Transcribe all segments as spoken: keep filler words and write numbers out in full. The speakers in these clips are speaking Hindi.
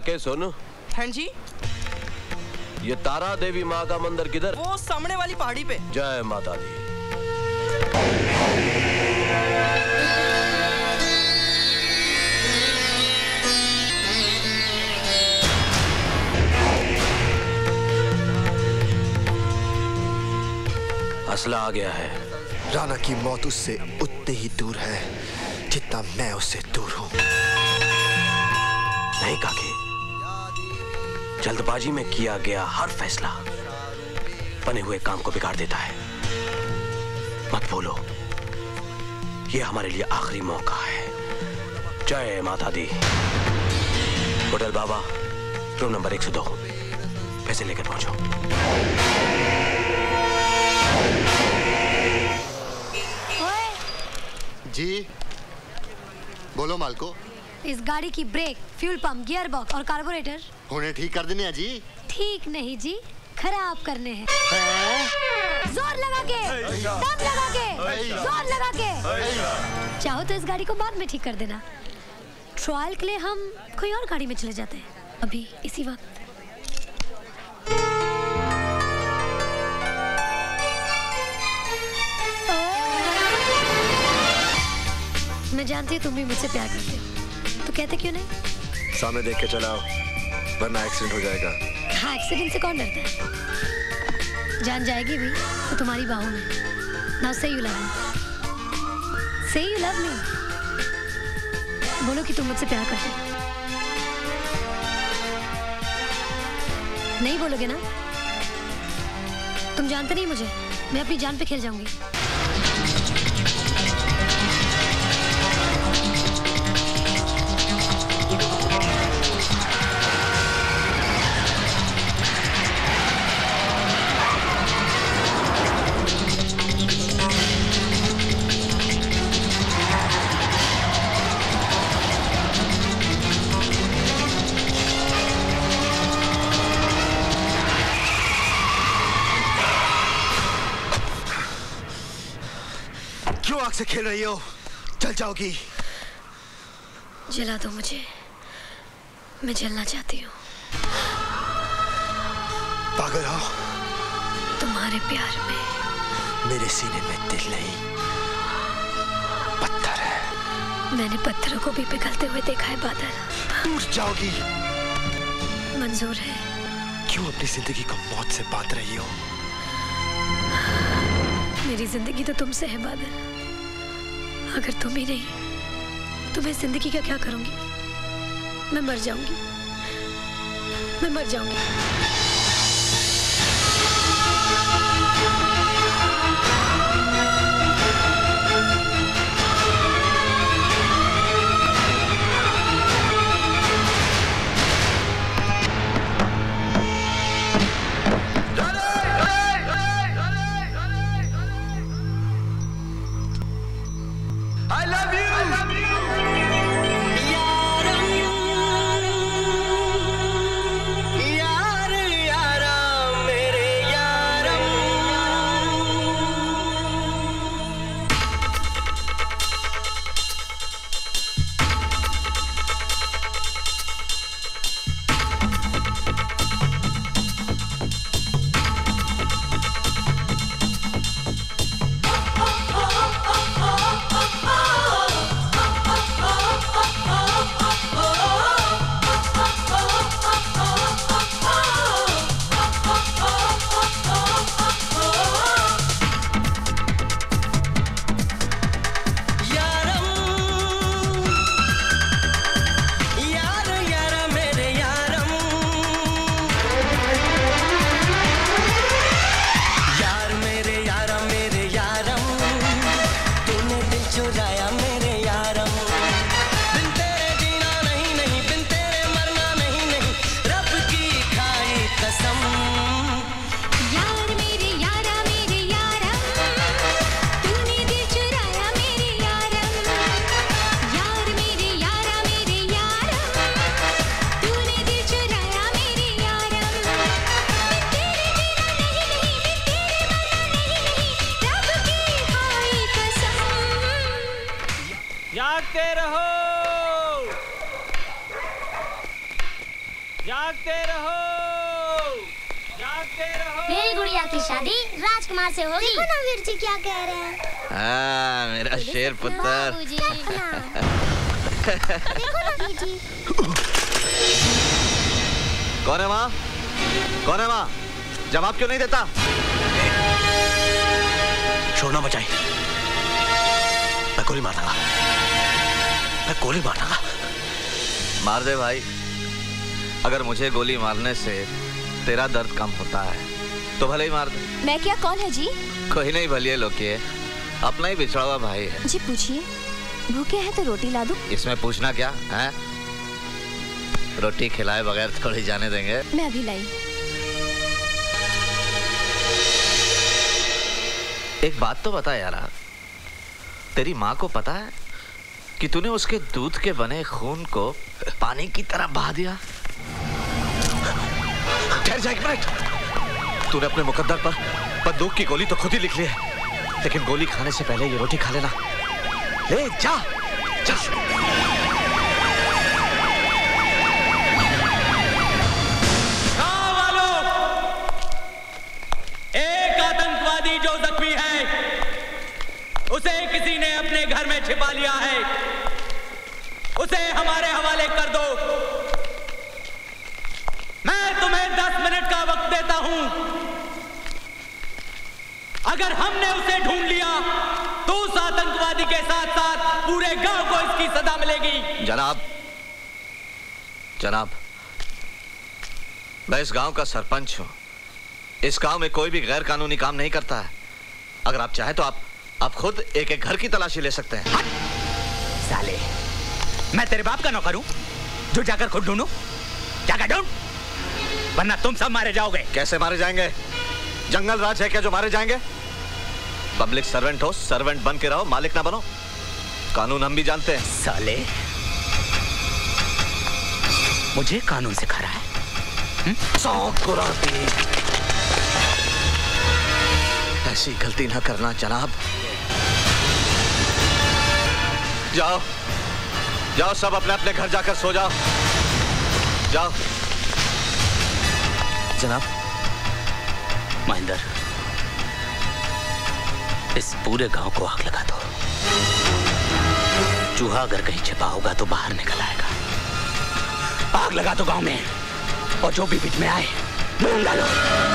काके सुन। हाँ जी। ये तारा देवी माँ का मंदिर किधर? वो सामने वाली पहाड़ी पे। जय माता दी। असला आ गया है। राणा की मौत उससे उतनी ही दूर है जितना मैं उससे दूर हूं। नहीं काके, जल्दबाजी में किया गया हर फैसला बने हुए काम को बिगाड़ देता है। मत भूलो, ये हमारे लिए आखिरी मौका है। जय माता दी। होटल बाबा, रूम नंबर एक सौ दो। पैसे लेकर पहुंचो। जी बोलो मालको। इस गाड़ी की brake, fuel pump, gear box और कार्बोरेटर होने ठीक कर देने हैं जी। ठीक नहीं जी, खराब करने हैं। जोर लगा के, दम लगा के, जोर लगा के। चाहो तो इस गाड़ी को बाद में ठीक कर देना। ट्रायल के लिए हम कोई और गाड़ी में चले जाते हैं अभी इसी वक्त। मैं जानती हूँ तुम भी मुझसे प्यार करते हो, तो कहते क्यों नहीं? सामने देख के चलाओ वरना एक्सीडेंट हो जाएगा। हाँ, एक्सीडेंट से कौन डरता है? जान जाएगी भी तो तुम्हारी बाहों में। नाउ से यू लव मी। से यू लव मी। बोलो कि तुम मुझसे प्यार करते हो। नहीं बोलोगे ना? तुम जानते नहीं मुझे, मैं अपनी जान पे खेल जाऊंगी। आग से खेल रही हो, जल जाओगी। जला दो मुझे, मैं जलना चाहती हूँ। पागल हो? तुम्हारे प्यार में। मेरे सीने में दिल नहीं, पत्थर है। मैंने पत्थरों को भी पिघलते हुए देखा है बादल। टूट जाओगी। मंजूर है। क्यों अपनी जिंदगी को मौत से बांध रही हो? मेरी जिंदगी तो तुमसे है बादल। अगर तुम ही नहीं तो मैं जिंदगी का क्या करूंगी? मैं मर जाऊंगी, मैं मर जाऊंगी। जागते रहो, जागते रहो। मेरी गुड़िया की शादी राजकुमार से होगी। देखो ना वीर जी क्या कह रहे हैं। हाँ, मेरा शेर पुत्र। देखो ना वीर जी। कौन है माँ? कौन है माँ? जवाब क्यों नहीं देता? छोड़ना बचाई, मैं गोली मार दूंगा, मैं गोली मार दूंगा। मार दे भाई। अगर मुझे गोली मारने से तेरा दर्द कम होता है तो भले ही मार दे। मैं क्या, कौन है जी? कोई नहीं, भलिए लोकिए, अपना ही बिछड़ा हुआ भाई है। जी पूछिए, भूखे हैं तो रोटी ला दूं? इसमें पूछना क्या है? रोटी खिलाए बगैर थोड़ी जाने देंगे। मैं अभी लाई। एक बात तो बता यारा, तेरी माँ को पता है कि तूने उसके दूध के बने खून को पानी की तरह बहा दिया? ठहर जा एक मिनट। तूने अपने मुकद्दर पर बंदूक की गोली तो खुद ही लिख ली है, लेकिन गोली खाने से पहले ये रोटी खा लेना। ले जा, जा। हाँ वालों, एक आतंकवादी जो जख्मी है, उसे किसी ने अपने घर में छिपा लिया है। उसे हमारे हवाले कर दो। मैं तुम्हें दस मिनट का वक्त देता हूं। अगर हमने उसे ढूंढ लिया तो उस आतंकवादी के साथ साथ पूरे गांव को इसकी सजा मिलेगी। जनाब, जनाब, मैं इस गांव का सरपंच हूं। इस गांव में कोई भी गैर कानूनी काम नहीं करता है। अगर आप चाहें तो आप आप खुद एक एक घर की तलाशी ले सकते हैं। हट! साले, मैं तेरे बाप का नौकर हूं जो जाकर खुद ढूंढूं? जाकर ढूंढ, वरना तुम सब मारे जाओगे। कैसे मारे जाएंगे? जंगल राज है क्या जो मारे जाएंगे? पब्लिक सर्वेंट हो, सर्वेंट बन के रहो, मालिक ना बनो। कानून हम भी जानते हैं। साले, मुझे कानून सिखा रहा है? सौंक कुराती। ऐसी गलती ना करना जनाब। जाओ, जाओ, सब अपने अपने घर जाकर सो जाओ। जाओ। जनाब, महेंद्र, इस पूरे गांव को आग लगा दो। चूहा अगर कहीं छिपा होगा तो बाहर निकल आएगा। आग लगा दो गांव में, और जो भी बीच में आए ढूंढ डालो।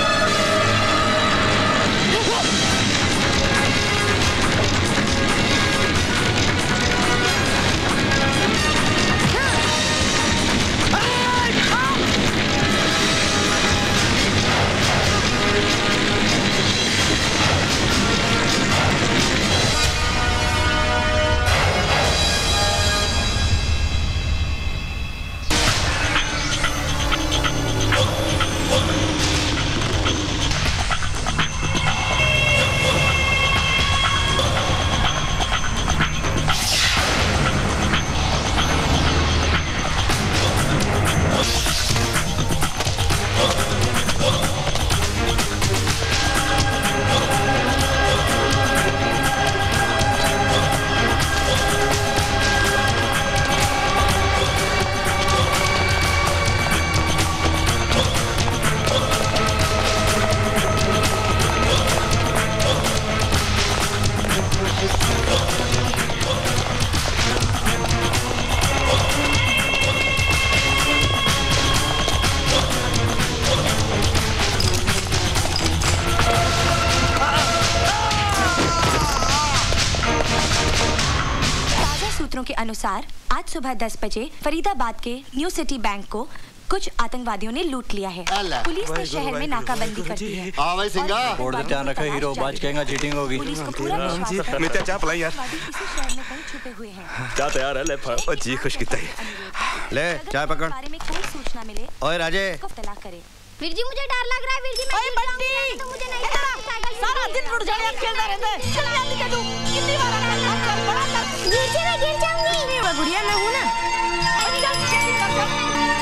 के अनुसार आज सुबह दस बजे फरीदाबाद के न्यू सिटी बैंक को कुछ आतंकवादियों ने लूट लिया है। पुलिस ने शहर में नाकाबंदी कर दी है। हाँ भाई सिंगा, बोर्ड पे ध्यान रखो, हीरो बाज कहेगा चीटिंग होगी। पुलिस को पूरा विश्वास है। मित्या चाप लाई यार। इसी शहर में कहीं छुपे हुए हैं। क्या तैयार है? ले ओ जी खुश कितना है। ले चाय पकड़। बारे में कोई सूचना मिले ओए राजे, इसको तलाक करे। वीर जी मुझे डर लग रहा है। वीर जी मैं ओए बंटी, तो मुझे नहीं साइकिल सारा दिन रुड़ जाने खेलता रहता है। चल जल्दी कर तू, कितनी बार आना है? चल बड़ा लग। वीर जी मैं गिर जाऊंगी। नहीं मैं गुड़िया मैं हूं ना। अरे चल जल्दी कर चल।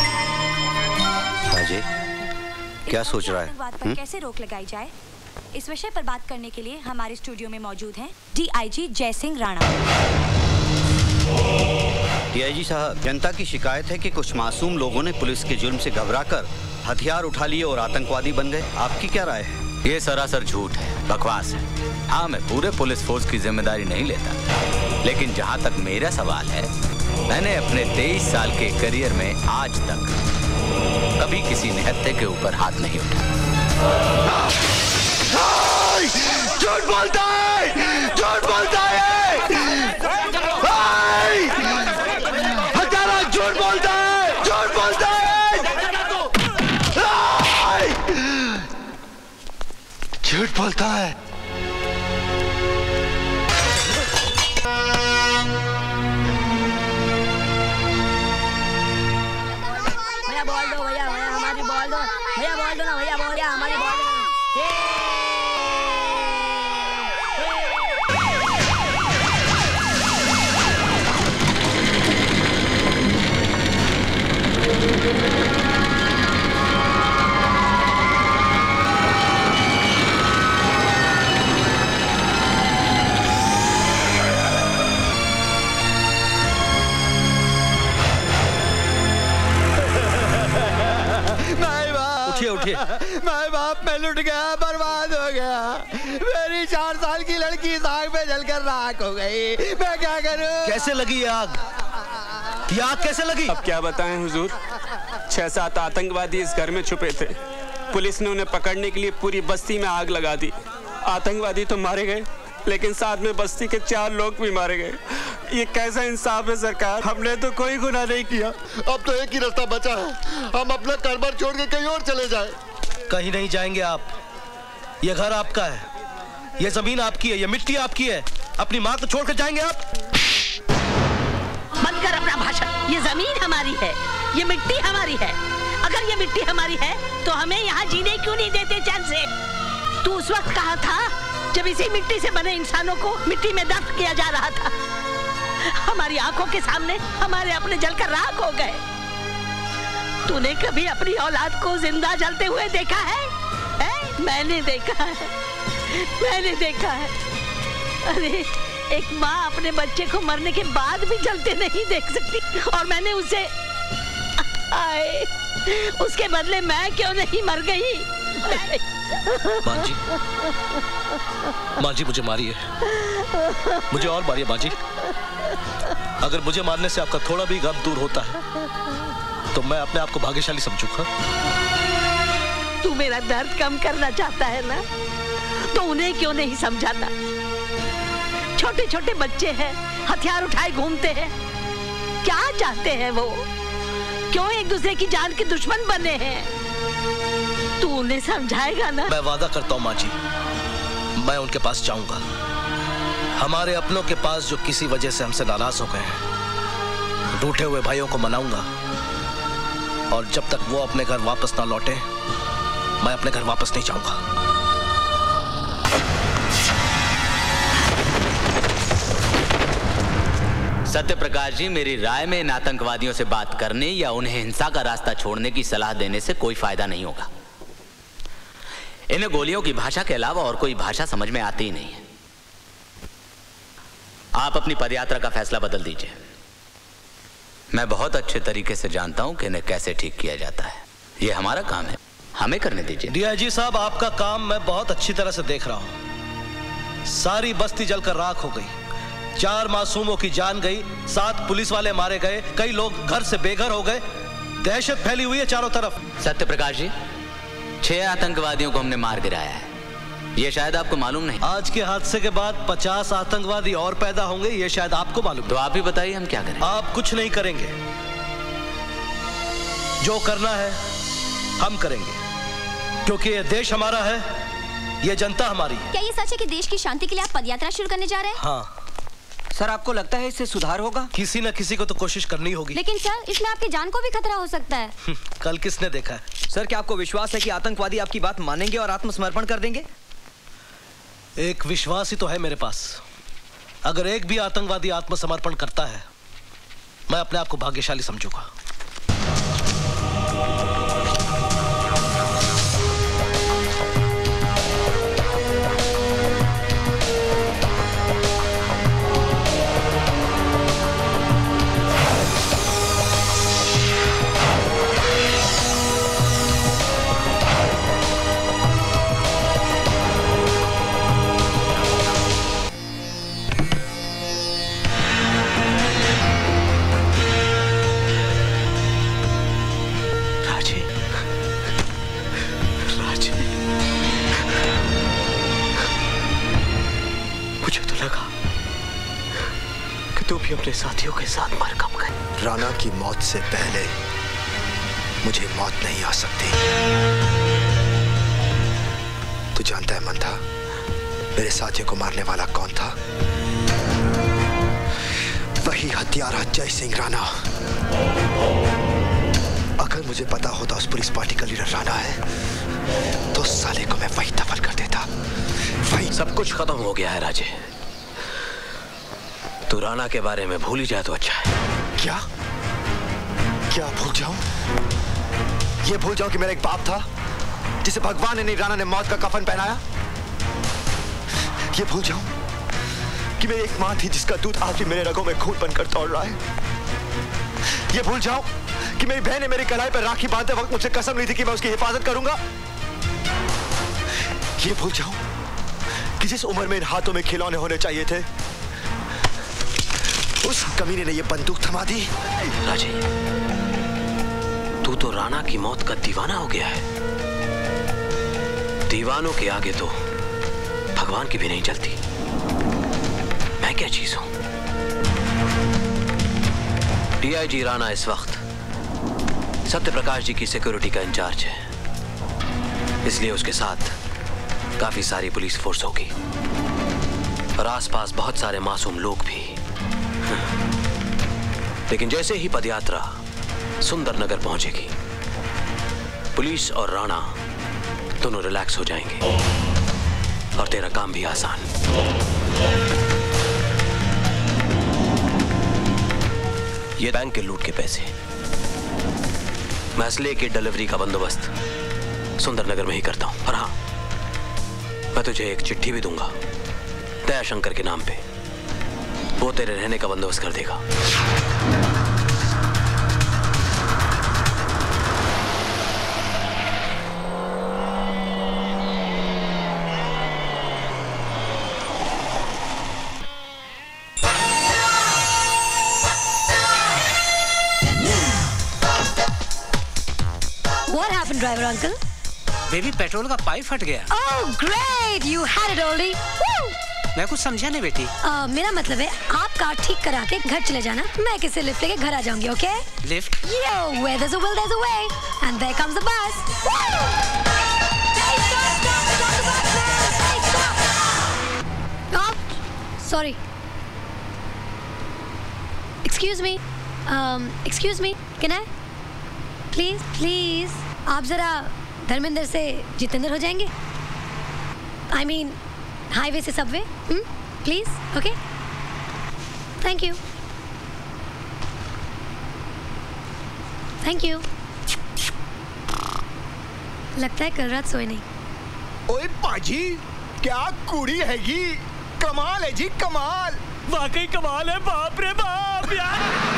राजे क्या सोच रहा है? आतंकवाद पर कैसे रोक लगाई जाए, इस विषय पर बात करने के लिए हमारे स्टूडियो में मौजूद हैं डी आई जी जय सिंह राणा। डीआईजी साहब, जनता की शिकायत है कि कुछ मासूम लोगों ने पुलिस के जुल्म से घबराकर हथियार उठा लिए और आतंकवादी बन गए। आपकी क्या राय है? ये सरासर झूठ है, बकवास है। हाँ, मैं पूरे पुलिस फोर्स की जिम्मेदारी नहीं लेता, लेकिन जहाँ तक मेरा सवाल है, मैंने अपने तेईस साल के करियर में आज तक कभी किसी निहत्थे के ऊपर हाथ नहीं उठाया। झूठ बोलता है, झूठ बोलता है, हत्यारा झूठ बोलता है, झूठ बोलता है, झूठ बोलता है। भैया बोल दो, भैया भैया हमारी बोल दो, भैया बोल दो ना, भैया बोल दिया हमारी बोल दो। उठिए उठिए। मैं बाप में लुट गया, बर्बाद हो गया। मेरी चार साल की लड़की इस आग में जलकर राख हो गई। मैं क्या करूं? कैसे लगी ये आग? ये आग कैसे लगी? अब क्या बताएं हुजूर, छह सात आतंकवादी इस घर में छुपे थे। पुलिस ने उन्हें पकड़ने के लिए पूरी बस्ती में आग लगा दी। आतंकवादी तो मारे गए, लेकिन साथ में बस्ती के चार लोग भी मारे गए। ये कैसा इंसाफ है सरकार? हमने तो कोई गुनाह नहीं किया। अब तो एक ही रास्ता बचा है, हम अपना घर-बार छोड़ के कहीं और चले जाएं। कहीं नहीं जाएंगे आप। ये घर आपका है, ये जमीन आपकी है, ये मिट्टी आपकी है। अपनी माँ को छोड़कर जाएंगे आप? बंद कर अपना भाषण। ये जमीन हमारी है, ये मिट्टी हमारी है। अगर ये मिट्टी हमारी है तो हमें यहाँ जीने क्यों नहीं देते चैन से? तू उस वक्त कहाँ था जब इसी मिट्टी से बने इंसानों को मिट्टी में दफन किया जा रहा था? हमारी आंखों के सामने हमारे अपने जलकर राख हो गए। तूने कभी अपनी औलाद को जिंदा जलते हुए देखा है? है? मैंने देखा है, मैंने देखा है। अरे एक माँ अपने बच्चे को मरने के बाद भी जलते नहीं देख सकती, और मैंने उसे आए, उसके बदले मैं क्यों नहीं मर गई? माँ जी, माँ जी मुझे मारिए, मुझे और मारिए माँ जी। अगर मुझे मारने से आपका थोड़ा भी गम दूर होता है तो मैं अपने आप को भाग्यशाली समझूंगा। तू मेरा दर्द कम करना चाहता है ना, तो उन्हें क्यों नहीं समझाता? छोटे छोटे बच्चे हैं, हथियार उठाए घूमते हैं। क्या चाहते हैं वो? क्यों एक दूसरे की जान के दुश्मन बने हैं? तू उन्हें समझाएगा ना? मैं वादा करता हूँ माँ जी, मैं उनके पास जाऊंगा। हमारे अपनों के पास जो किसी वजह से हमसे नाराज हो गए हैं, रूठे हुए भाइयों को मनाऊंगा। और जब तक वो अपने घर वापस ना लौटे, मैं अपने घर वापस नहीं जाऊंगा। सत्य प्रकाश जी, मेरी राय में इन आतंकवादियों से बात करने या उन्हें हिंसा का रास्ता छोड़ने की सलाह देने से कोई फायदा नहीं होगा। इन्हें गोलियों की भाषा के अलावा और कोई भाषा समझ में आती ही नहीं है। आप अपनी पदयात्रा का फैसला बदल दीजिए। मैं बहुत अच्छे तरीके से जानता हूं कि इन्हें कैसे ठीक किया जाता है। यह हमारा काम है, हमें करने दीजिए। डीआईजी साहब, आपका काम मैं बहुत अच्छी तरह से देख रहा हूं। सारी बस्ती जलकर राख हो गई, चार मासूमों की जान गई, सात पुलिस वाले मारे गए, कई लोग घर से बेघर हो गए, दहशत फैली हुई है चारों तरफ। सत्य प्रकाश जी, छह आतंकवादियों को हमने मार गिराया है, ये शायद आपको मालूम नहीं। आज के हादसे के बाद पचास आतंकवादी और पैदा होंगे, ये शायद आपको मालूम। तो आप ही बताइए हम क्या करें? आप कुछ नहीं करेंगे, जो करना है हम करेंगे, क्योंकि ये देश हमारा है, ये जनता हमारी है। क्या ये सच है कि देश की शांति के लिए आप पदयात्रा शुरू करने जा रहे हैं? हाँ। सर, आपको लगता है इससे सुधार होगा? किसी न किसी को तो कोशिश करनी होगी। लेकिन सर, इसमें आपकी जान को भी खतरा हो सकता है। कल किसने देखा है? सर, क्या आपको विश्वास है कि आतंकवादी आपकी बात मानेंगे और आत्मसमर्पण कर देंगे? एक विश्वास ही तो है मेरे पास। अगर एक भी आतंकवादी आत्मसमर्पण करता है, मैं अपने आप को भाग्यशाली समझूंगा। तू भी अपने साथियों के साथ मर कब गए? राणा की मौत से पहले मुझे मौत नहीं आ सकती। तू जानता है मंथा, मेरे साथियों को मारने वाला कौन था? वही हत्यारा जय सिंह राणा। अगर मुझे पता होता उस पुलिस पार्टी का लीडर राणा है तो साले को मैं वही दफन कर देता। वही। सब कुछ खत्म हो गया है राजे। तू राणा के बारे में भूल ही जाए तो अच्छा है। क्या क्या भूल जाऊं? ये भूल जाऊं कि मेरा एक बाप था जिसे भगवान ने नहीं, राणा ने मौत का कफन पहनाया? ये भूल जाऊं कि मेरी एक मां थी जिसका दूध आज भी मेरे रगों में खून बनकर दौड़ रहा है? ये भूल जाऊं कि मेरी बहन ने मेरी कलाई पर राखी बांधते वक्त मुझसे कसम ली थी कि मैं उसकी हिफाजत करूंगा? ये भूल जाऊं कि जिस उम्र में इन हाथों में खिलौने होने चाहिए थे उस कमीने ने ये बंदूक थमा दी? राजे, तू तो राणा की मौत का दीवाना हो गया है। दीवानों के आगे तो भगवान की भी नहीं चलती। मैं क्या चीज हूं? डीआईजी राणा इस वक्त सत्यप्रकाश जी की सिक्योरिटी का इंचार्ज है, इसलिए उसके साथ काफी सारी पुलिस फोर्स होगी और आसपास बहुत सारे मासूम लोग भी। लेकिन जैसे ही पदयात्रा सुंदर नगर पहुंचेगी, पुलिस और राणा दोनों रिलैक्स हो जाएंगे और तेरा काम भी आसान। ये बैंक के लूट के पैसे, मैं असले की डिलीवरी का बंदोबस्त सुंदर नगर में ही करता हूं। और हाँ, मैं तुझे एक चिट्ठी भी दूंगा दयाशंकर के नाम पे। वो तेरे रहने का बंदोबस्त कर देगा। What happened, driver uncle? Baby, petrol का पाइप फट गया। Oh, great! You had it already. Woo! मैं कुछ समझा नहीं बेटी। uh, मेरा मतलब है आप कार ठीक करा के घर चले जाना, मैं किसी लिफ्ट लेके घर आ जाऊंगी, okay? Lift? Yo, where there's a will, there's a way, and there comes the bus. Woo! Hey, stop, stop, stop the bus, man! Hey, stop! Oh, sorry. Excuse me. Um, excuse me. Can I? Please, please. आप जरा धर्मेंद्र से जितेंद्र हो जाएंगे? I mean. हाईवे से subway, please, okay? Thank you, thank you. लगता है कल रात सोए नहीं। ओए पाजी, क्या कुड़ी है ये? कमाल है जी, कमाल। वाकई कमाल है, बाप रे बाप यार।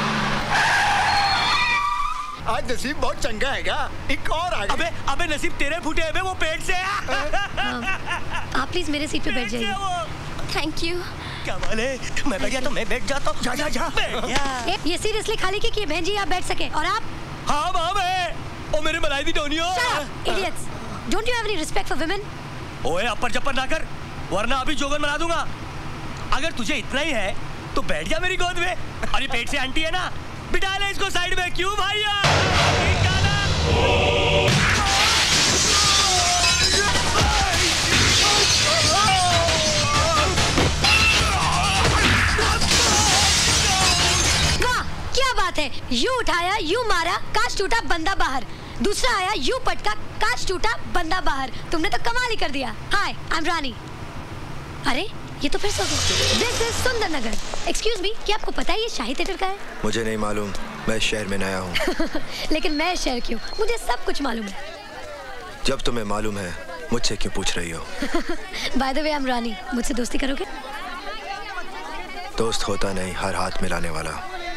आज नसीब बहुत चंगा हैगा, एक और आ गया। अबे अबे नसीब तेरे फूटे हैं, वो पेट से है। आप प्लीज मेरे सीट पे बैठ जाइए। Thank you. क्या बात है, मैं बैठ जाता हूँ, मैं बैठ जाता हूँ। जा जा जा। ए, ये सीरियसली खाली की बहन जी आप बैठ सके और आप? हाँ माँ मैं, ओ मेरे मलाई दी टोनियो। Idiots, don't you have any respect for women? ओए अपर जपर ना कर, वरना अभी जोगन बना दूंगा। अगर तुझे इतना ही है तो बैठ जा मेरी गोद में। अरे पेट से आंटी है ना, बिठा ले इसको साइड में। क्यों भैया? वाह, क्या बात है। यू उठाया, यू मारा, कांच टूटा, बंदा बाहर। दूसरा आया, यू पटका, कांच टूटा, बंदा बाहर। तुमने तो कमाल ही कर दिया। Hi, I am Rani. अरे ये तो फिर सो गया। दिस इज सुंदर नगर। एक्सक्यूज मी, क्या आपको पता है ये शाही थिएटर का है? मुझे नहीं मालूम, मैं इस शहर में नया हूँ। लेकिन मैं इस शहर की हूँ, मुझे सब कुछ मालूम है। जब तुम्हें मालूम है, मुझसे क्यों पूछ रही हो? By the way, I am Rani. मुझसे दोस्ती करोगे? दोस्त होता नहीं, हर हाथ मिलाने वाला।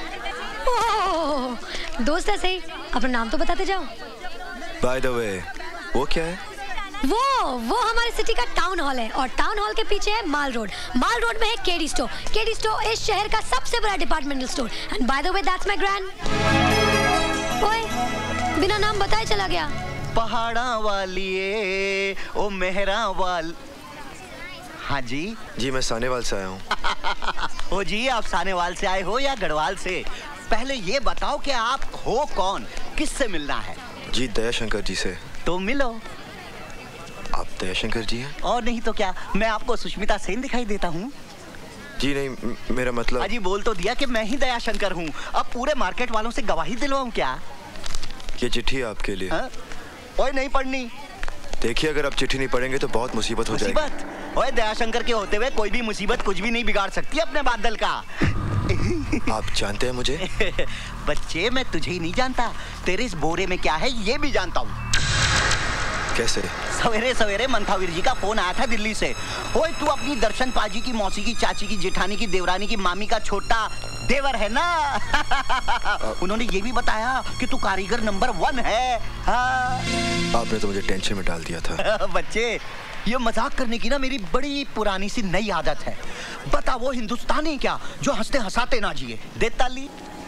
ओह, दोस्त है सही, अपना नाम तो बताते जाओ। बाय द वे, वो क्या है? वो वो हमारे सिटी का टाउन हॉल है और टाउन हॉल के पीछे है माल रोड। माल रोड में है केडी स्टोर। केडी स्टोर इस शहर का सबसे बड़ा departmental store. And by the way, that's my grand. ओए, बिना नाम बताए चला गया। पहाड़ा वालिए, ओ मेहरा वाल। हाँ जी जी, मैं सानेवाल से आया हूँ। ओ जी, आप सानेवाल से आए हो या गढ़वाल से? पहले ये बताओ कि आप हो कौन, किससे मिलना है? जी दयाशंकर जी से। तो मिलो। आप दयाशंकर जी हैं? और नहीं तो क्या, मैं आपको सुष्मिता सेन दिखाई देता हूँ? जी नहीं, मेरा मतलब। अजी बोल तो दिया कि मैं ही दयाशंकर हूँ। अब पूरे मार्केट वालों से गवाही दिलवाऊं क्या? ये चिट्ठी आपके लिए। हाँ? ओए नहीं पढ़नी। देखिए, अगर आप चिट्ठी नहीं पढ़ेंगे तो बहुत मुसीबत हो जाएगी। मुसीबत? ओए दयाशंकर के होते हुए कोई भी मुसीबत कुछ भी नहीं बिगाड़ सकती अपने बादल का। आप जानते हैं मुझे? बच्चे, मैं तुझे ही नहीं जानता, तेरे इस बोरे में क्या है ये भी जानता हूँ। कैसे? सवेरे सवेरे मंथावीर जी का फोन आया था दिल्ली से। ओए तू अपनी दर्शन पाजी की मौसी की चाची की जेठानी की देवरानी की मामी का छोटा देवर है ना? उन्होंने ये भी बताया कि तू कारीगर नंबर वन है। हाँ। आपने तो मुझे टेंशन में डाल दिया था। बच्चे, ये मजाक करने की ना मेरी बड़ी पुरानी सी नई आदत है। बता वो हिंदुस्तानी क्या जो हंसते हंसाते ना जिए। दे ताली।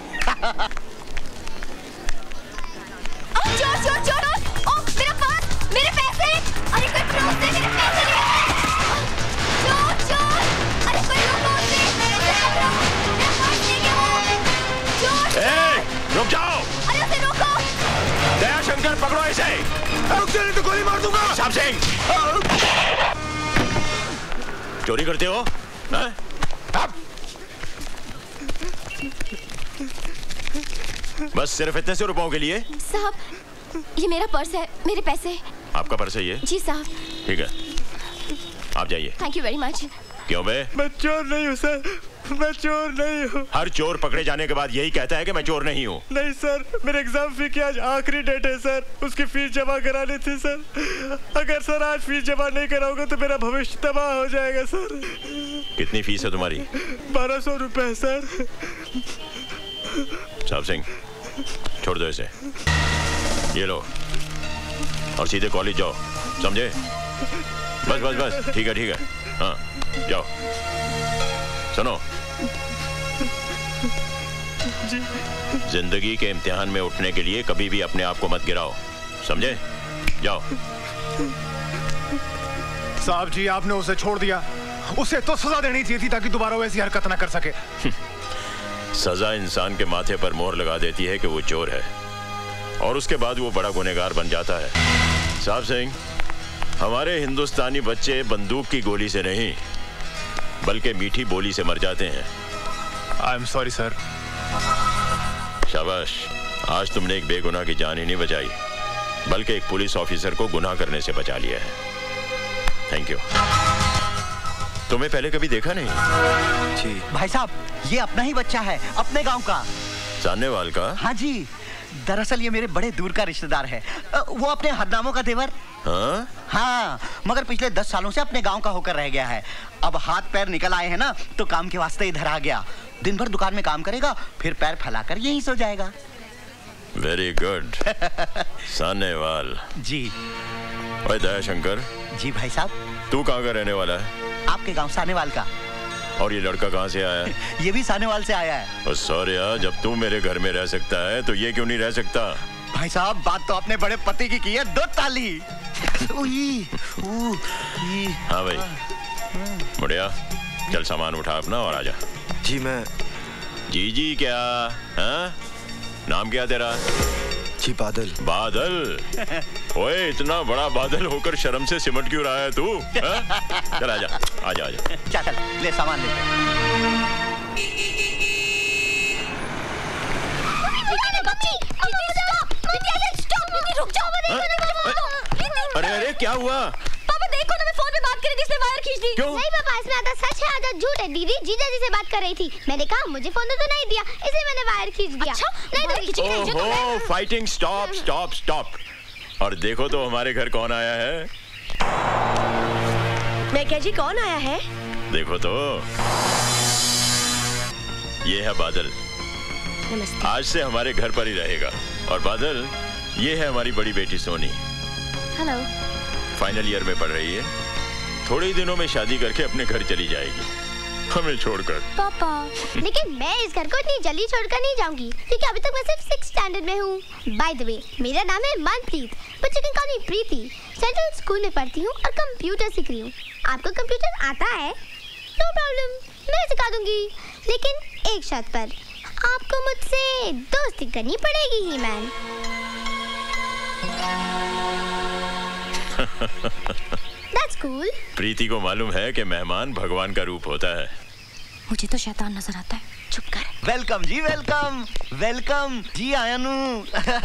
चोर चोर चोर! ओ मेरा पर्स, मेरे पैसे! अरे कोई फ्रॉड से मेरे पैसे ले आया! चोर चोर! अरे कोई रोको उसे! मेरे पकड़ो! मेरा पर्स ले गया वो! चोर! ए, रुक जाओ! अरे उसे रोको! दयाशंकर, पकड़ो इसे! रुक जा, नहीं तो गोली मार दूंगा! साहब सिंह! चोरी करते हो? हाँ? बस सिर्फ इतने से रुपयों के लिए? साहब, ये मेरा पर्स है, मेरे पैसे। आपका पर्स है ये? जी साहब। ठीक है, आप जाइए। Thank you very much. क्यों बे? मैं चोर नहीं हूँ सर, मैं चोर नहीं हूँ। हर चोर पकड़े जाने के बाद यही कहता है कि मैं चोर नहीं हूँ। नहीं सर, मेरे एग्जाम फी की आज आखिरी डेट है सर, उसकी फीस जमा करानी थी सर। अगर सर आज फीस जमा नहीं कराओगे तो मेरा भविष्य तबाह हो जाएगा सर। कितनी फीस है तुम्हारी? बारह सौ रुपए सर। साहब सिंह, छोड़ दो इसे। ये लो और सीधे कॉलेज जाओ, समझे? बस बस बस, ठीक है ठीक है, हाँ जाओ। सुनो, जी। जिंदगी के इम्तिहान में उठने के लिए कभी भी अपने आप को मत गिराओ, समझे? जाओ। साहब जी, आपने उसे छोड़ दिया, उसे तो सजा देनी चाहिए थी ताकि दोबारा वैसी हरकत ना कर सके। सजा इंसान के माथे पर मोहर लगा देती है कि वो चोर है, और उसके बाद वो बड़ा गुनहगार बन जाता है। साहब सिंह, हमारे हिंदुस्तानी बच्चे बंदूक की गोली से नहीं बल्कि मीठी बोली से मर जाते हैं। I am sorry sir. शाबाश, आज तुमने एक बेगुनाह की जान ही नहीं बचाई बल्कि एक पुलिस ऑफिसर को गुनाह करने से बचा लिया है। Thank you. तुम्हें पहले कभी देखा नहीं? जी भाई साहब, ये अपना ही बच्चा है, अपने गांव का। सानेवाल का? हाँ जी, दरअसल ये मेरे बड़े दूर का रिश्तेदार है। वो अपने हरनामों का देवर। हाँ? हाँ, मगर पिछले दस सालों से अपने गांव का होकर रह गया है। अब हाथ पैर निकल आए हैं ना, तो काम के वास्ते इधर आ गया। दिन भर दुकान में काम करेगा, फिर पैर फैलाकर यहीं सो जाएगा। Very good. सानेवाल जी। ओए दयाशंकर। जी भाई साहब। तू कहाँ का रहने वाला है? आपके गांव सानेवाल का। और ये लड़का कहाँ से आया है? ये भी सानेवाल से आया है। सॉरी, जब तू मेरे घर में रह सकता है तो ये क्यों नहीं रह सकता? भाई साहब, बात तो आपने बड़े पति की की है, दो ताली। उई, उ, ई, हाँ भाई, मुड़िया चल सामान उठा अपना और आजा। जी मैं। जी जी क्या? हाँ? नाम क्या तेरा? जी बादल। बादल? ओए, इतना बड़ा बादल होकर शर्म से सिमट क्यों रहा है तू? चल आजा आजा आजा। चल ले सामान ले। रुक जाओ। अरे अरे क्या हुआ? पापा देखो ना, मैं फोन पे बात कर रही थी, इसने वायर खींच दी। क्यों? नहीं पापा, इसमें आधा सच है आधा झूठ है। दीदी जीजा जी से बात कर रही थी, मैंने कहा मुझे फोन तो नहीं दिया, इसलिए मैंने वायर खींच दिया। अच्छा? नहीं तो ओहो, फाइटिंग स्टॉप स्टॉप स्टॉप। और देखो तो हमारे घर कौन आया है। मैं क्या जी, कौन आया है? देखो तो, ये है बादल। नमस्ते। आज से हमारे घर पर ही रहेगा। और बादल, ये है हमारी बड़ी बेटी सोनी। हेलो। फाइनल ईयर में पढ़ रही है, थोड़े ही दिनों में शादी करके अपने घर चली जाएगी, हमें छोड़कर। पापा, लेकिन मैं इस घर को इतनी जल्दी छोड़कर नहीं जाऊंगी, क्योंकि अभी तक मैं सिर्फ सिक्स स्टैंडर्ड में हूँ। बाय द वे, मेरा नाम है Manpreet, but you can call me Preeti. Central school में पढ़ती हूँ और कंप्यूटर सीख रही हूँ। आपको कंप्यूटर आता है? नो प्रॉब्लम, मैं सिखा दूंगी, लेकिन एक शर्त पर। आपको मुझसे दोस्ती करनी पड़ेगी ही मैन। That's cool. प्रीति को मालूम है कि मेहमान भगवान का रूप होता है। मुझे तो शैतान नजर आता है। चुप कर। वेलकम जी, वेलकम वेलकम जी आयनू।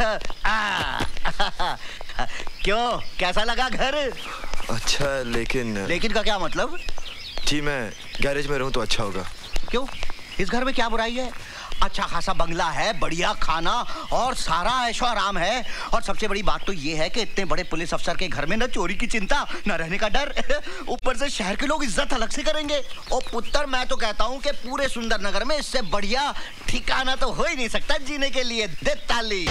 क्यों, कैसा लगा घर? अच्छा, लेकिन लेकिन का क्या मतलब? जी मैं गैरेज में रहूं तो अच्छा होगा। क्यों, इस घर में क्या बुराई है? अच्छा खासा बंगला है, बढ़िया खाना और सारा ऐशो आराम है। और सबसे बड़ी बात तो ये है कि इतने बड़े पुलिस अफसर के घर में न चोरी की चिंता, न रहने का डर। ऊपर से शहर के लोग इज्जत अलग से करेंगे। ओ पुत्र, मैं तो कहता हूँ कि पूरे सुंदर नगर में इससे बढ़िया ठिकाना तो हो ही नहीं सकता जीने के लिए। दे ताली।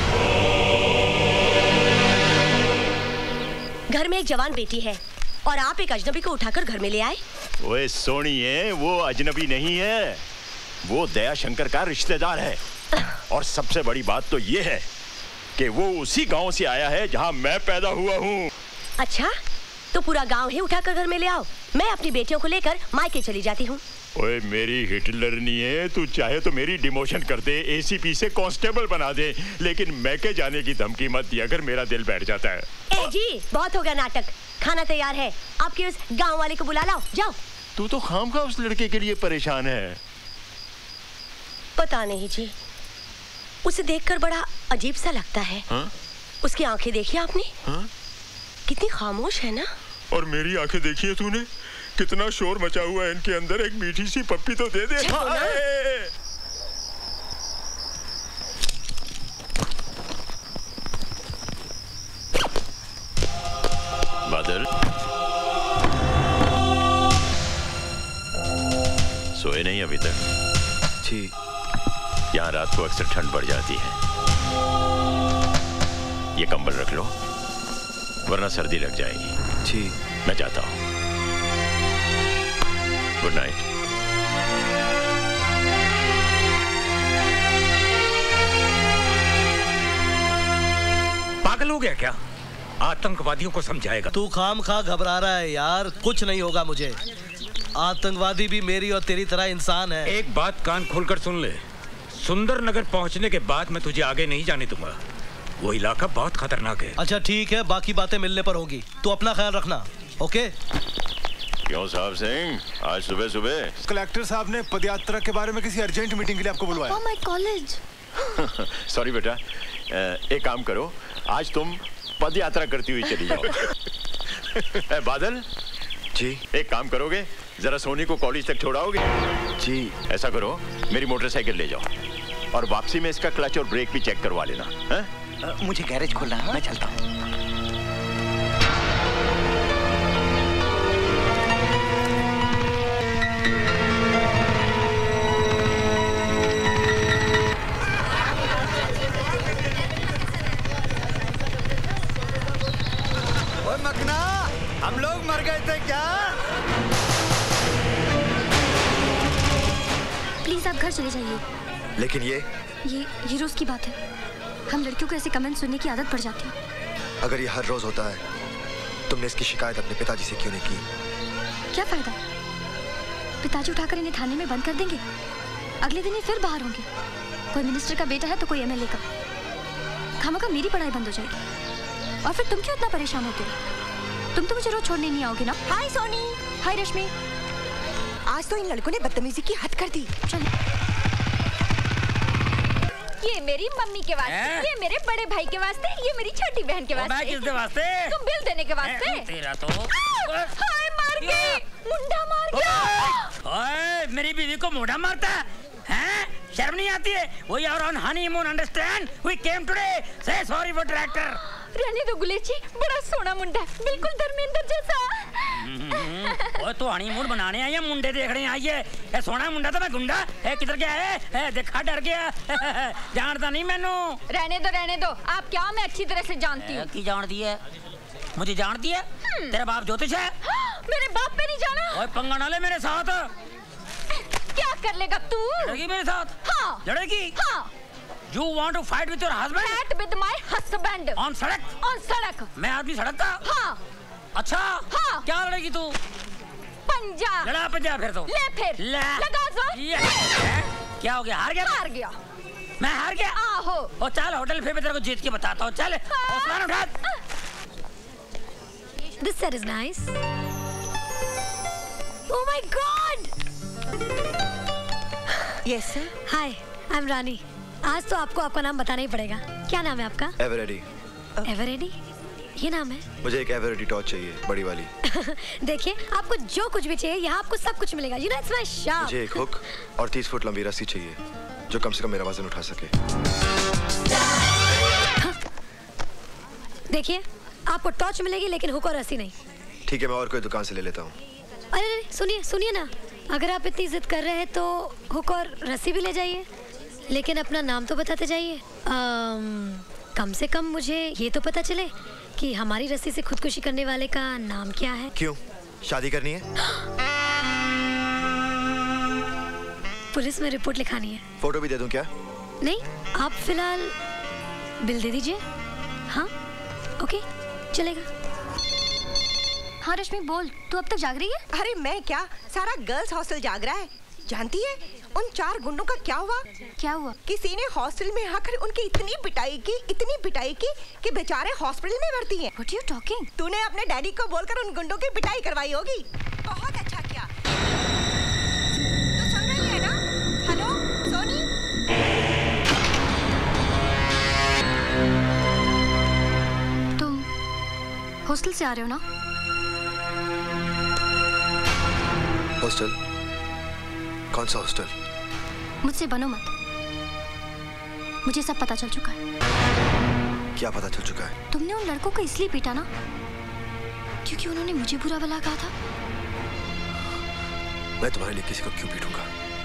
घर में एक जवान बेटी है और आप एक अजनबी को उठाकर घर में ले आए। ओए सोनिए, वो अजनबी नहीं है, वो दया शंकर का रिश्तेदार है। और सबसे बड़ी बात तो ये है कि वो उसी गांव से आया है जहां मैं पैदा हुआ हूँ। अच्छा, तो पूरा गांव ही उठाकर घर में ले आओ। मैं अपनी बेटियों को लेकर मायके चली जाती हूँ। ओए मेरी हिटलर नहीं है, तू चाहे तो मेरी डिमोशन कर दे, एसीपी से कांस्टेबल बना दे, लेकिन मैके जाने की धमकी मत दिया कर, मेरा दिल बैठ जाता है। ए जी, बहुत हो गया नाटक। खाना तैयार है, आपके उस गांव वाले को बुला लाओ, जाओ। तू तो खामखा उस लड़के के लिए परेशान है। पता नहीं जी, उसे देखकर बड़ा अजीब सा लगता है। हा? उसकी आंखें देखी आपने? हा? कितनी खामोश है ना। और मेरी आंखें देखी है तूने? कितना शोर मचा हुआ है इनके अंदर। एक मीठी सी पप्पी तो दे दे। बादल, सोए नहीं अभी तक? जी। यहाँ रात को अक्सर ठंड बढ़ जाती है, ये कंबल रख लो वरना सर्दी लग जाएगी। जी। मैं जाता हूँ। Good night. पागल हो गया क्या? आतंकवादियों को समझाएगा? तू खाम खा घबरा रहा है यार, कुछ नहीं होगा मुझे। आतंकवादी भी मेरी और तेरी तरह इंसान है। एक बात कान खोलकर सुन ले, सुंदर नगर पहुंचने के बाद मैं तुझे आगे नहीं जाने दूंगा। वो इलाका बहुत खतरनाक है। अच्छा ठीक है, बाकी बातें मिलने पर होगी। तू अपना ख्याल रखना, ओके? क्यों साहब सिंह, आज सुबह सुबह? कलेक्टर साहब ने पदयात्रा के बारे में किसी अर्जेंट मीटिंग के लिए आपको बुलवाया। Oh my college. सॉरी बेटा, एक काम करो, आज तुम पद यात्रा करती हुई चली जाओ। बादल जी, एक काम करोगे, जरा सोनी को कॉलेज तक छोड़ाओगे? जी। ऐसा करो, मेरी मोटरसाइकिल ले जाओ और वापसी में इसका क्लच और ब्रेक भी चेक करवा लेना। है? मुझे गैरेज खोलना है, मैं चलता हूँ। मकना, हम लोग मर गए थे क्या? प्लीज आप घर चले जाइए। लेकिन ये ये ये रोज की बात है। हम लड़कियों को ऐसे कमेंट सुनने की आदत पड़ जाती है। अगर ये हर रोज होता है, तुमने इसकी शिकायत अपने पिताजी से क्यों नहीं की? क्या फायदा? पिताजी उठाकर इन्हें थाने में बंद कर देंगे, अगले दिन ही फिर बाहर होंगे। कोई मिनिस्टर का बेटा है तो कोई एमएलए का। खामखा मेरी पढ़ाई बंद हो जाएगी। और फिर तुम क्यों इतना परेशान होते हो? तुम तो मुझे रोज छोड़ने नहीं आओगे ना? हाय सोनी। हाय रश्मि। आज तो इन लड़कों ने बदतमीजी की हद कर दी। ये मेरी मम्मी के वास्ते, ये मेरे बड़े भाई के वास्ते, ये मेरी छोटी बहन के वास्ते। मैं किसके वास्ते? तुम बिल देने के वास्ते। तेरा तो हाय मार गई, मुंडा मार गया। ओए, मेरी बीवी को मुंडा मारता है? शर्म नहीं आती है? We are on honeymoon, understand? We came today. Say sorry for tractor. रहने दो गुलेची, बड़ा सोना मुंडा, बिल्कुल धर्मेंद्र जैसा। ओए तो हनीमून बनाने आई है, मुंडे देखने आई है? ए सोना मुंडा तो मैं गुंडा है, किधर गया है? ए, देखा डर गया। जानता नहीं मैनू। रहने दो रहने दो, आप क्या मैं अच्छी तरह से जानती हूँ। की जानती है? मुझे जानती है? तेरा बाप ज्योतिष है? मेरे बाप पे नहीं जाना। ओए पंगा ना ले मेरे साथ। क्या कर लेगा तू? लड़ेगी मेरे साथ? हाँ। लड़ेगी? हाँ। You want to fight with your husband? Fight with my husband. On सड़क? On सड़क। मैं आदमी सड़क का? हाँ। अच्छा। हाँ। क्या लड़ेगी तू? पंच पंजा। लड़ा पंजा फिर तो। ले फिर। ले। लगा जोर। ये क्या हो गया? हार गया? हार गया। मैं हार गया? आहो। ओ चल होटल फिर मैं तेरे को जीत के बताता हूँ। चल हौसला उठा। This set is nice. Oh my God! Yes sir. Hi, I'm रानी। आज तो आपको आपका नाम बताना ही पड़ेगा। क्या नाम है आपका? एवरेडी। एवरेडी? ये नाम है? मुझे एक एवरेडी टॉर्च चाहिए, बड़ी वाली। देखिए, आपको जो कुछ भी चाहिए यहाँ आपको सब कुछ मिलेगा। You know it's my shop. मुझे एक हुक और तीस फुट लंबी रस्सी चाहिए, जो कम से कम मेरा वजन उठा सके। देखिए, आपको टॉर्च मिलेगी लेकिन हुक और रस्सी नहीं। ठीक है, मैं और कोई दुकान से ले लेता हूँ। अरे सुनिए सुनिए ना, अगर आप इतनी जिद कर रहे हैं तो हुक और रस्सी भी ले जाइए, लेकिन अपना नाम तो बताते जाइए। कम से कम मुझे ये तो पता चले कि हमारी रस्सी से खुदकुशी करने वाले का नाम क्या है। क्यों? शादी करनी है? पुलिस में रिपोर्ट लिखानी है। फोटो भी दे दूं क्या? नहीं, आप फिलहाल बिल दे दीजिए। हाँ, ओके, चलेगा। हाँ रश्मि बोल, तू अब तक जाग रही है? अरे मैं क्या, सारा गर्ल्स हॉस्टल जाग रहा है। जानती है उन चार गुंडों का क्या हुआ? क्या हुआ? किसी ने हॉस्टल में आकर उनकी इतनी पिटाई की, इतनी पिटाई की कि बेचारे हॉस्पिटल में भर्ती हैं। What are you talking? तूने अपने डैडी को बोलकर उन गुंडों की पिटाई करवाई होगी। बहुत अच्छा किया। तो सुन रही है ना? हेलो सोनी? तुम हॉस्टल से आ रहे हो ना? हॉस्टल? कौन सा हॉस्टल? मुझसे बनो मत, मुझे सब पता चल चुका है। क्या पता चल चुका है? तुमने उन लड़कों को इसलिए पीटा ना क्योंकि उन्होंने मुझे बुरा भला कहा था। मैं तुम्हारे लिए किसी को क्यों पीटूंगा?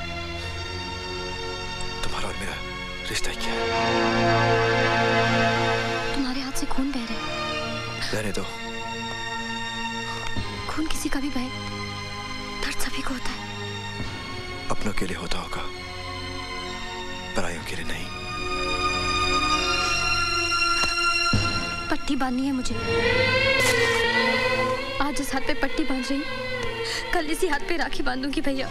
तुम्हारा और मेरा रिश्ता ही क्या है? तुम्हारे हाथ से खून बह रहा है। रहने दो। खून किसी का भी बहे, दर्द सभी को होता है। अपनों के लिए होता होगा, परायों के लिए नहीं। पट्टी बांधनी है मुझे। आज इस हाथ पे पट्टी बांध रही, कल इसी हाथ पे राखी बांधूंगी भैया।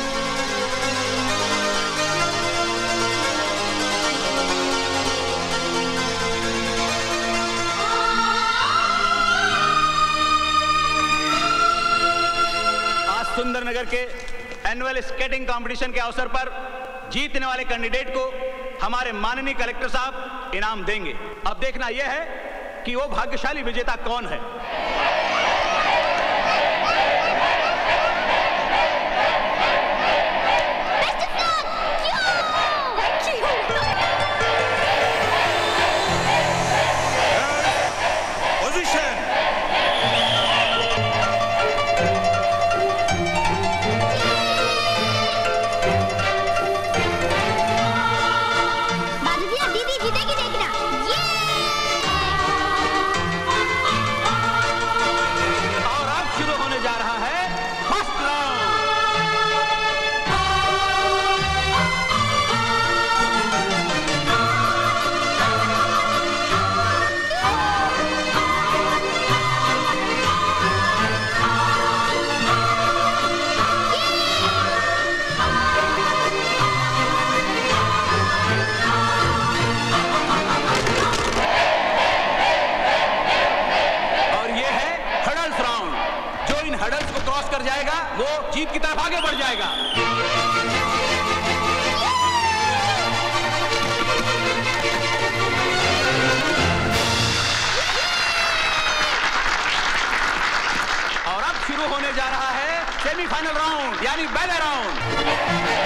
आज सुंदरनगर के एनुअल स्केटिंग कंपटीशन के अवसर पर जीतने वाले कैंडिडेट को हमारे माननीय कलेक्टर साहब इनाम देंगे। अब देखना यह है कि वो भाग्यशाली विजेता कौन है। जीत की तरफ आगे बढ़ जाएगा। और अब शुरू होने जा रहा है सेमीफाइनल राउंड यानी बैले राउंड।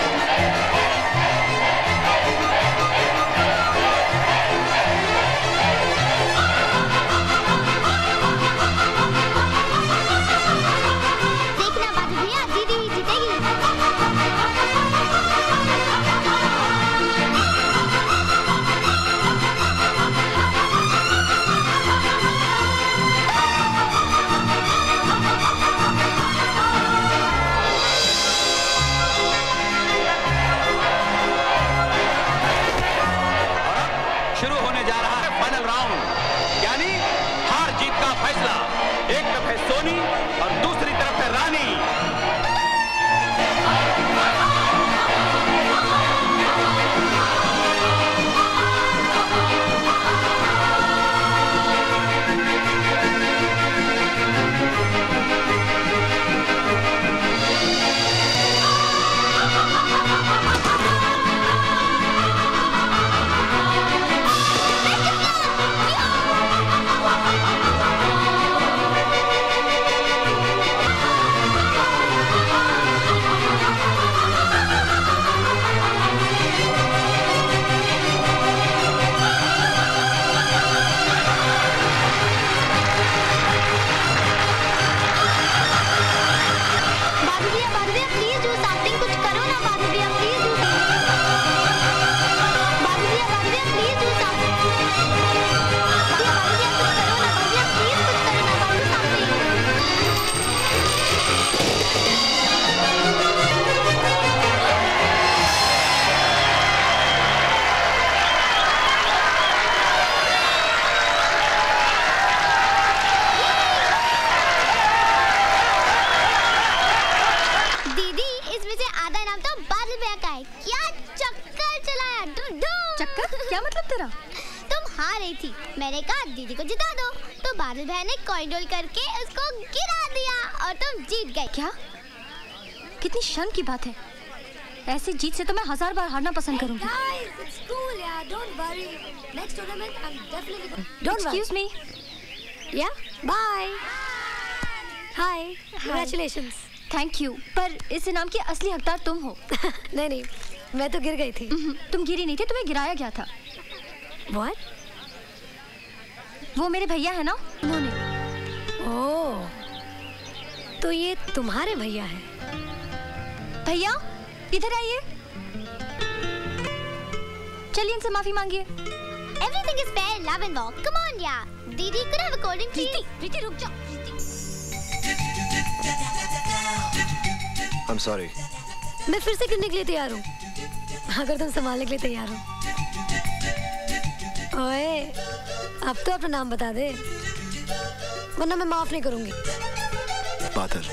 रही थी। मैंने कहा दीदी को जिता दो, तो बादल भाई ने कॉइन रोल करके उसको गिरा दिया और तुम जीत गए। क्या? कितनी शर्म की बात है। ऐसी जीत से तो मैं हजार बार हारना पसंद करूंगी। Excuse me. Yeah, bye. Hi. Congratulations. Thank you. पर इस इनाम की असली हकदार तुम हो। नहीं नहीं, मैं तो गिर गई थी। तुम गिरी नहीं थी, तुम्हें गिराया गया था। What? वो मेरे भैया है ना, उन्होंने। ओह, तो ये तुम्हारे भैया हैं। भैया इधर आइए, चलिए इनसे माफी मांगिए। Everything is fair, love and war. Come on, yeah. दीदी, could I have a cold drink, please? प्रीति, प्रीति रुक जाओ। I'm sorry. मैं फिर से गिरने के लिए तैयार हूँ, अगर तुम संभालने के लिए तैयार हो। ओए, अब तो अपना नाम बता दे, वरना मैं माफ नहीं करूंगी। बादल।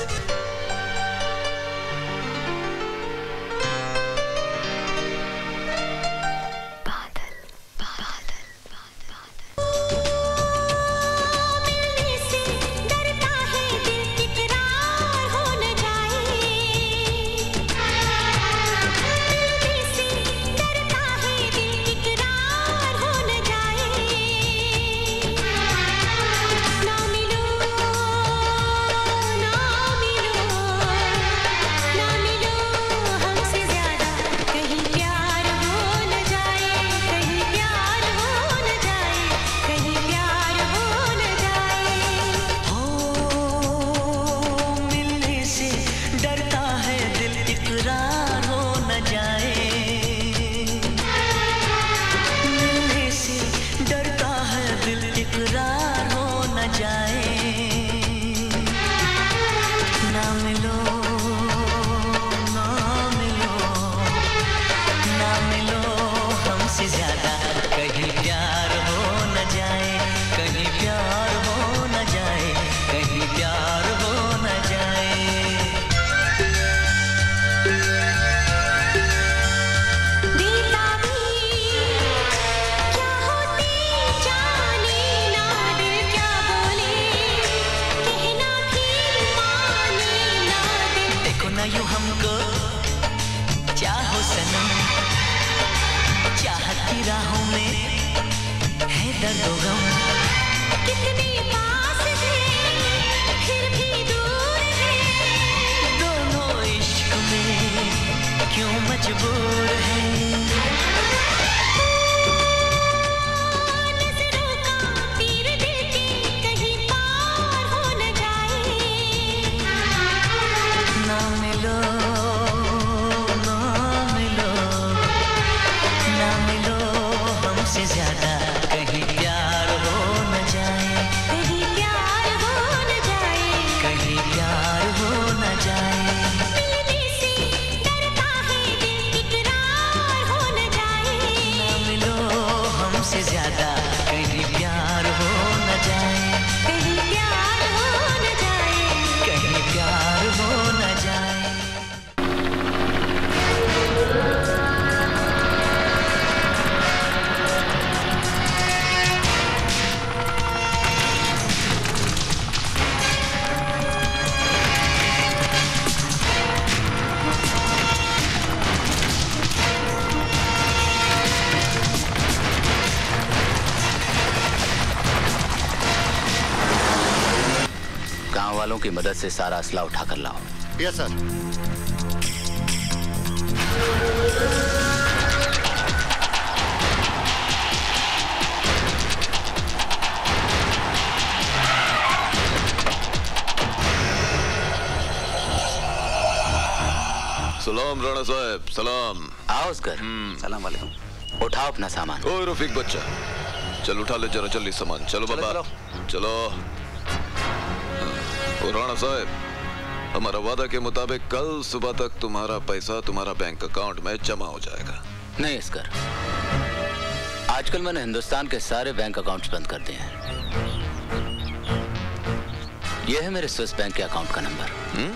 की मदद से सारा असला उठा कर लाओ। Yes sir. सलाम राणा साहब, सलाम। आओ उसकर। सलाम वालेकुम। उठाओ अपना सामान। ओ रफीक बच्चा, चल उठा ले जरा जल्दी सामान। चलो बाबा, चलो, चलो। ओ राणा साहब, हमारा वादा के मुताबिक कल सुबह तक तुम्हारा पैसा तुम्हारा बैंक अकाउंट में जमा हो जाएगा। नहीं इसकर, आजकल मैंने हिंदुस्तान के सारे बैंक अकाउंट्स बंद कर दिए हैं। यह है मेरे स्विस बैंक के अकाउंट का नंबर। हुँ?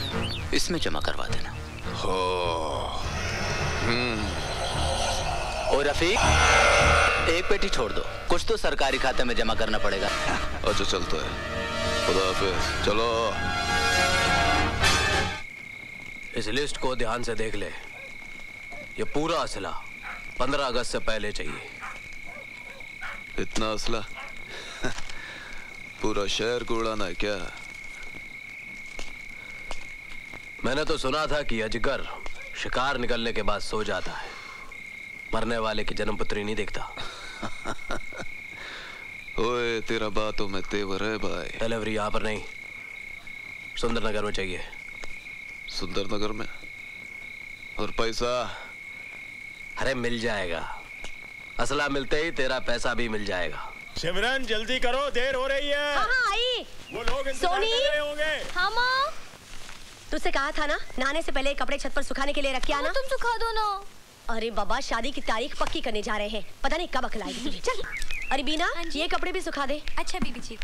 इसमें जमा करवा देना। हो, हम्म, ओ रफीक, एक पेटी छोड़ दो, कुछ तो सरकारी खाते में जमा करना पड़ेगा। अच्छा चलता है, खुदा हाफिज, चलो। इस लिस्ट को ध्यान से देख ले। ये पूरा असला पंद्रह अगस्त से पहले चाहिए। इतना असला? पूरा शहर को उड़ाना है क्या? मैंने तो सुना था कि अजगर शिकार निकलने के बाद सो जाता है, मरने वाले की जन्मपत्री नहीं देखता। ओए, तेरा बातों में तेवर है भाई। डिलीवरी यहाँ पर नहीं, सुंदरनगर में चाहिए। सुंदरनगर में? और पैसा? अरे मिल जाएगा, असला मिलते ही तेरा पैसा भी मिल जाएगा। सिमरन जल्दी करो, देर हो रही है। हाँ हाँ आई। वो लोग इंतजार कर रहे होंगे। हाँ माँ, तुझसे कहा था ना नहाने से पहले कपड़े छत पर सुखाने के लिए रख के आना। तुम सुखा दो ना। अरे बाबा, शादी की तारीख पक्की करने जा रहे हैं, पता नहीं कब अखलाएगी तुझे। चल। अरे बीना, ये कपड़े भी सुखा दे। अच्छा बीबी जी।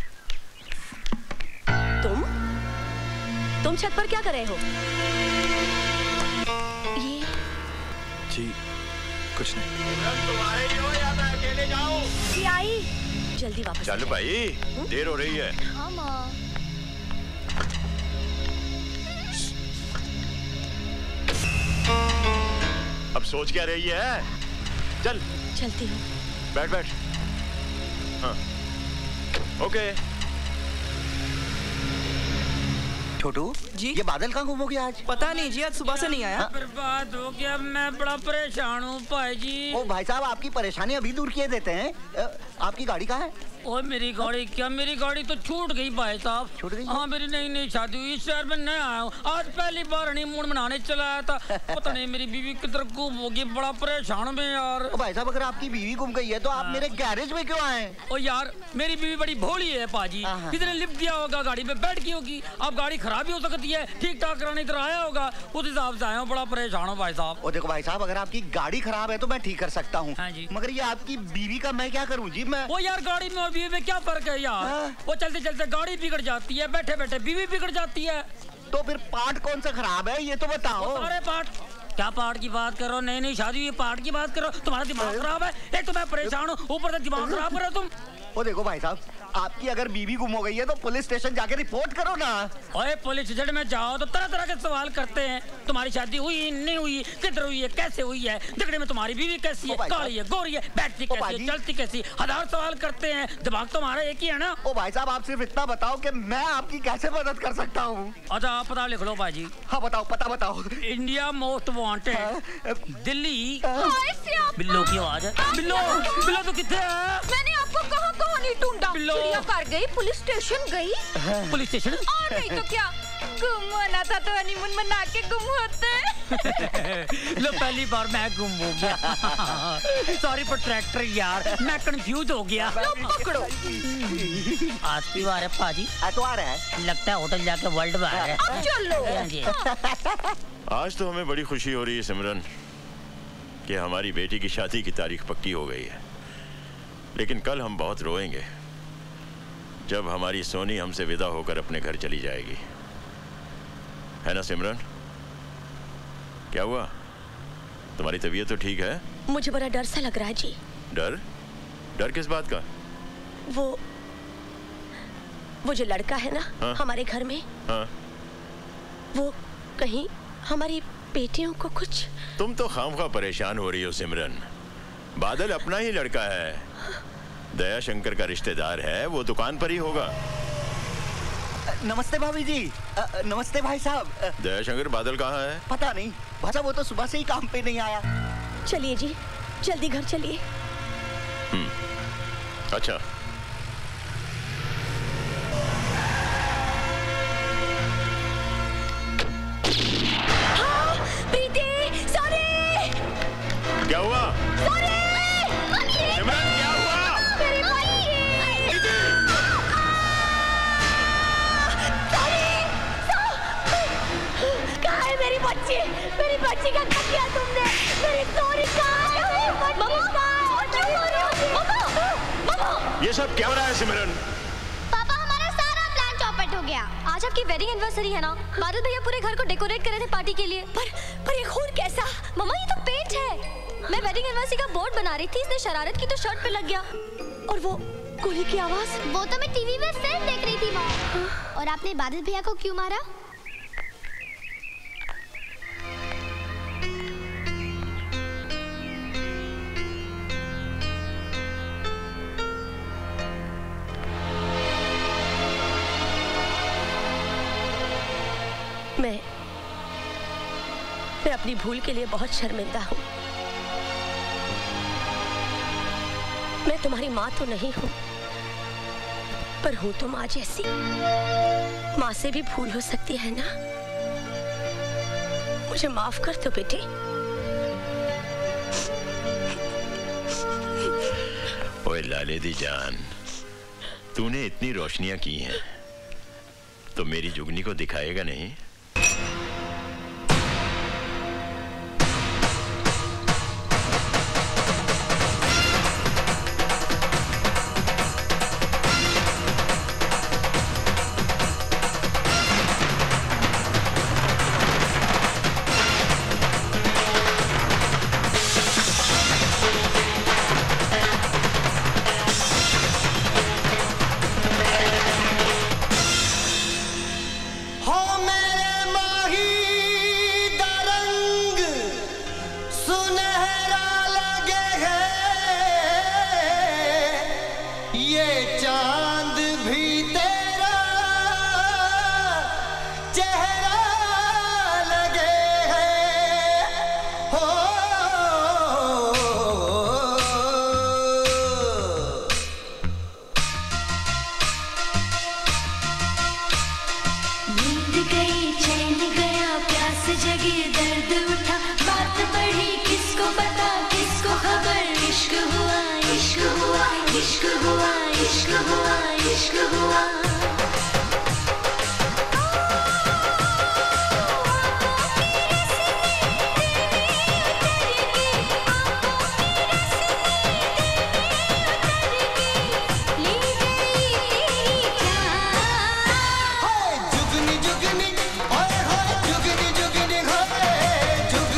तुम तुम छत पर क्या कर रहे हो? ये जी कुछ नहीं। तुम आ रही हो या मैं अकेले जाऊं? जी आई। जल्दी वापस चल भाई, देर हो रही है। हाँ माँ। अब सोच क्या रही है? चल। चलती हूँ। बैठ बैठ। हाँ। ओके। छोटू जी, ये बादल कहाँ गुम हो गया आज? पता नहीं जी, आज सुबह से नहीं आया। बर्बाद हो गया, मैं बड़ा परेशान हूँ भाई जी। ओ भाई साहब, आपकी परेशानी अभी दूर किए देते हैं। आपकी गाड़ी कहाँ है? और मेरी गाड़ी क्या, मेरी गाड़ी तो छूट गई भाई साहब। छूट गई? हाँ, मेरी नई नई शादी हुई, इस शहर में नया आया हूँ, आज पहली बार हनीमून मनाने चला आया था। पता नहीं मेरी बीवी किधर गुम हो गई, बड़ा परेशान में यार। ओ भाई साहब, अगर आपकी बीवी गुम गई है तो आप मेरे गैरेज में क्यों आए? ओ यार, मेरी बीवी बड़ी भोली है पाजी, किसी ने लिफ्ट दिया होगा, गाड़ी में बैठ गई होगी, अब गाड़ी खराब भी हो सकती है, ठीक ठाक कराने इधर आया होगा, उस हिसाब से आया हूँ, बड़ा परेशान हूँ भाई साहब। ओ देखो भाई साहब, अगर आपकी गाड़ी खराब है तो मैं ठीक कर सकता हूँ, मगर ये आपकी बीवी का मैं क्या करूँ जी? मैं वो यार, गाड़ी में और बीवी में क्या फर्क है यार? वो चलते चलते गाड़ी बिगड़ जाती है, बैठे बैठे बीवी बिगड़ जाती है। तो फिर पार्ट कौन सा खराब है ये तो बताओ। सारे पार्ट। क्या पार्ट की बात करो? नई नई शादी हुई, पार्ट की बात करो? तुम्हारा दिमाग खराब है, एक तो मैं परेशान हूँ, ऊपर से दिमाग खराब कर रहे हो तुम। ओ देखो भाई साहब, आपकी अगर बीवी गुम हो गई है तो पुलिस स्टेशन जाके रिपोर्ट करो ना। ओए, पुलिस स्टेशन में जाओ तो तरह तरह के सवाल करते हैं, तुम्हारी शादी हुई नहीं हुई, किधर हुई है, कैसे हुई है, दिखने में तुम्हारी बीवी कैसी है, काली है, गोरी है, बैठती कैसी है, चलती कैसी, हजार सवाल करते हैं, दिमाग तुम्हारा एक ही है ना। ओ भाई साहब, आप सिर्फ इतना बताओ कि मैं आपकी कैसे मदद कर सकता हूँ। अच्छा, आप पता लिख लो भाई। हाँ बताओ, पता बताओ। India most wanted, Delhi. Billo की आवाज है। बिल्लो, बिल्लो तो कितने है? मैंने आपको कहाँ कहाँ नहीं ढूंढा। चिड़ियाघर गई, पुलिस स्टेशन गई। Police station? और नहीं तो क्या, गुम होना था तो हनीमून मना के गुम होते। लो, पहली बार मैं गुम हो गया। सॉरी फॉर ट्रैक्टर यार, मैं कंफ्यूज हो गया। लो पकड़ो। आज की बार है पाजी। एतवार है, लगता है होटल जाके वर्ल्ड बार है। अब चलो। आज तो हमें बड़ी खुशी हो रही है सिमरन कि हमारी बेटी की शादी की तारीख पक्की हो गई है, लेकिन कल हम बहुत रोएंगे जब हमारी सोनी हमसे विदा होकर अपने घर चली जाएगी, है ना सिमरन? क्या हुआ? तुम्हारी तबीयत तो ठीक है? मुझे बड़ा डर सा लग रहा है जी। डर? डर किस बात का? वो वो जो लड़का है ना, हाँ? हमारे घर में, हाँ? वो कहीं हमारी बेटियों को कुछ। तुम तो खामखा परेशान हो रही हो सिमरन, बादल अपना ही लड़का है, दया शंकर का रिश्तेदार है, वो दुकान पर ही होगा। नमस्ते भाभी जी। आ, नमस्ते भाई साहब। दया शंकर बादल कहाँ है? पता नहीं भाई साहब, वो तो सुबह से ही काम पे नहीं आया। चलिए जी, जल्दी घर चलिए। हम्म, अच्छा। हाँ, प्रीति, सॉरी। क्या हुआ? सॉरी। सिमरन, क्या हुआ? मेरी बच्ची। कहाँ है मेरी बच्ची? मेरी बच्ची का क्या किया तुमने? मेरी सोनी कहाँ है? ये सब क्या हो रहा है सिमरन? पापा, हमारा सारा प्लान चौपट हो गया। आज आपकी वेडिंग एनिवर्सरी है ना, बादल भैया पूरे घर को डेकोरेट कर रहे थे पार्टी के लिए। पर पर ये खून कैसा? मम्मा, ये तो पेंट है। मैं वेडिंग एनिवर्सरी का बोर्ड बना रही थी, इसने शरारत की तो शर्ट पे लग गया। और वो गोली की आवाज? वो तो मैं टीवी में फिल्म देख रही थी माँ। और आपने बादल भैया को क्यों मारा? मैं मैं अपनी भूल के लिए बहुत शर्मिंदा हूँ। मैं तुम्हारी माँ तो नहीं हूँ, पर हूँ तो माँ जैसी। माँ से भी भूल हो सकती है ना? मुझे माफ कर दो बेटे। ओए लाले दी जान, तूने इतनी रोशनियां की हैं, तो मेरी जुगनी को दिखाएगा नहीं? जुगनी जुगनी ओए होए जुगनी जुगनी होए जुगनी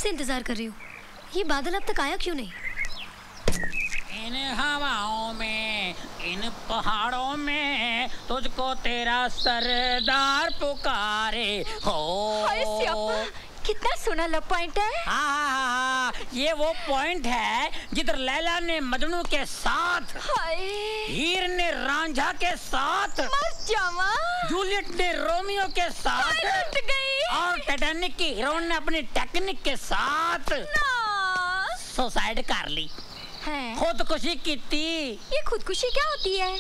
से इंतजार कर रही हूँ। ये बादल अब तक आया क्यों नहीं? इन हवाओं में, इन पहाड़ों में तुझको तेरा सरदार पुकारे हो। हाय श्यामा, कितना सोना लव पॉइंट है। हाँ हाँ हाँ, ये वो पॉइंट है जिधर लैला ने मजनू के साथ, हीर ने रांझा के साथ, जूलियट ने रोमियो के साथ गई। और टाइटैनिक की हीरोइन ने अपनी टेक्निक के साथ सुसाइड कर ली, खुदकुशी की थी। ये खुदकुशी क्या होती है?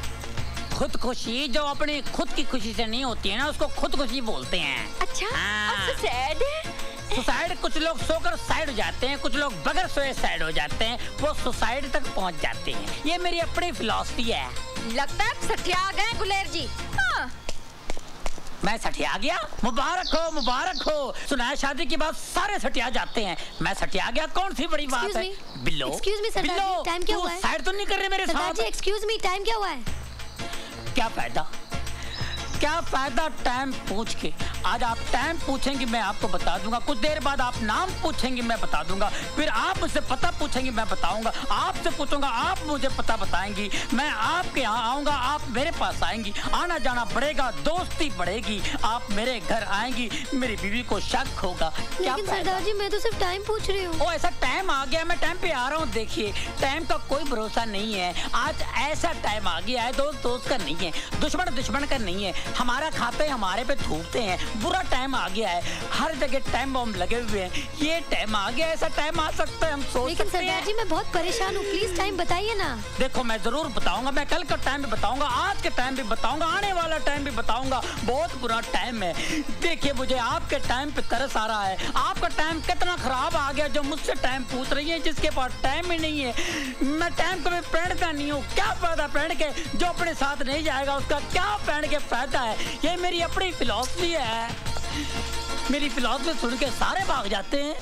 खुदकुशी जो अपनी खुद की खुशी से नहीं होती है ना, उसको खुदकुशी बोलते हैं। अच्छा, और सुसाइड? सुसाइड कुछ लोग सोकर साइड हो जाते हैं, कुछ लोग बगैर सोए साइड हो जाते हैं, वो सुसाइड तक पहुंच जाते हैं। ये मेरी अपनी फिलॉसफी है। लगता है सठिया गए गुलेर जी। हाँ। मैं सठिया गया? मुबारक हो, मुबारक हो। सुना है शादी के बाद सारे सठिया जाते हैं, मैं सठिया गया? कौन सी बड़ी बात है? बिल्लो, एक्सक्यूज मी सरदार जी, टाइम क्या हुआ है? साइड तो नहीं कर रहे मेरे साथ? सरदार जी एक्सक्यूज मी, टाइम क्या हुआ है? क्या फायदा, क्या फायदा टाइम पूछ के? आज आप टाइम पूछेंगे मैं आपको बता दूंगा, कुछ देर बाद आप नाम पूछेंगे मैं बता दूंगा, फिर आप मुझसे पता पूछेंगे मैं बताऊंगा, आपसे पूछूंगा आप मुझे पता बताएंगी, मैं आपके यहाँ आऊंगा आप मेरे पास आएंगी, आना जाना बढ़ेगा, दोस्ती बढ़ेगी, आप मेरे घर आएंगी, मेरी बीवी को शक होगा। क्या लेकिन सरदार जी मैं तो सिर्फ टाइम पूछ रही हूँ। ओ ऐसा टाइम आ गया, मैं टाइम पे आ रहा हूँ। देखिए टाइम का कोई भरोसा नहीं है, आज ऐसा टाइम आ गया है, दोस्त दोस्त का नहीं है, दुश्मन दुश्मन का नहीं है, हमारा खाते हमारे पे थूकते हैं, बुरा टाइम आ गया है, हर जगह टाइम बम लगे हुए हैं, ये टाइम आ गया, ऐसा टाइम आ सकता है हम सोच लेकिन सकते सरदार जी मैं बहुत परेशान हूँ, प्लीज टाइम बताइए ना। देखो मैं जरूर बताऊंगा, मैं कल का टाइम भी बताऊंगा, आज के टाइम भी बताऊंगा, आने वाला टाइम भी बताऊंगा, बहुत बुरा टाइम है। देखिए मुझे आपके टाइम पे तरस आ रहा है, आपका टाइम कितना खराब आ गया जो मुझसे टाइम पूछ रही है जिसके पास टाइम ही नहीं है। मैं टाइम कभी पहनता नहीं हूँ, क्या फायदा पहन के, जो अपने साथ नहीं जाएगा उसका क्या पहन के फायदा है। ये मेरी अपनी फिलॉसफी है, मेरी फिलॉसफी सुन के सारे भाग जाते हैं।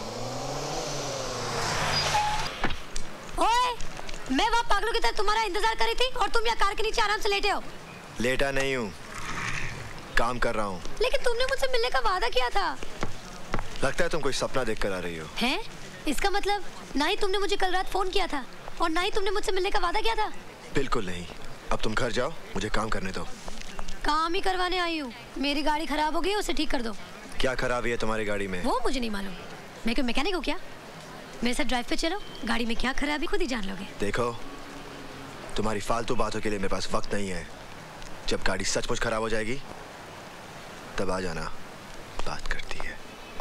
ओए, मैं वहाँ पागलों की तरह तुम्हारा इंतजार कर रही थी और तुम यहाँ कार के नीचे आराम से लेटे हो। लेटा नहीं हूँ, काम कर रहा हूँ। लेकिन तुमने मुझसे मिलने का वादा किया था। लगता है तुम कोई सपना देख कर आ रही हो। हैं? इसका मतलब ना ही तुमने मुझे कल रात फोन किया था और ना ही तुमने मुझसे मिलने का वादा किया था। बिल्कुल नहीं, अब तुम घर जाओ, मुझे काम करने दो। काम ही करवाने आई हूँ, मेरी गाड़ी खराब हो गई, उसे ठीक कर दो। क्या खराबी है तुम्हारी गाड़ी में? वो मुझे नहीं मालूम, मैं कोई मैकेनिक हूँ क्या? मेरे साथ ड्राइव पे चलो, गाड़ी में क्या खराबी खुद ही जान लोगे। देखो तुम्हारी फालतू बातों के लिए मेरे पास वक्त नहीं है, जब गाड़ी सचमुच खराब हो जाएगी तब आ जाना, बात करती है।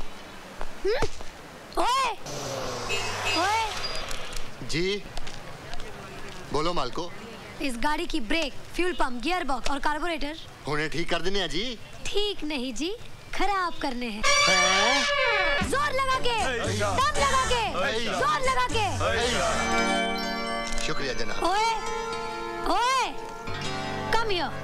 ओए, ओए। जी बोलो मालको। इस गाड़ी की brake, fuel pump, gear box और कार्बोरेटर उन्हें ठीक कर देने हैं जी। ठीक नहीं जी, खराब करने हैं। जोर लगा के, दम लगा के, जोर लगा के। शुक्रिया जनाब। ओए, ओए, कम हियर।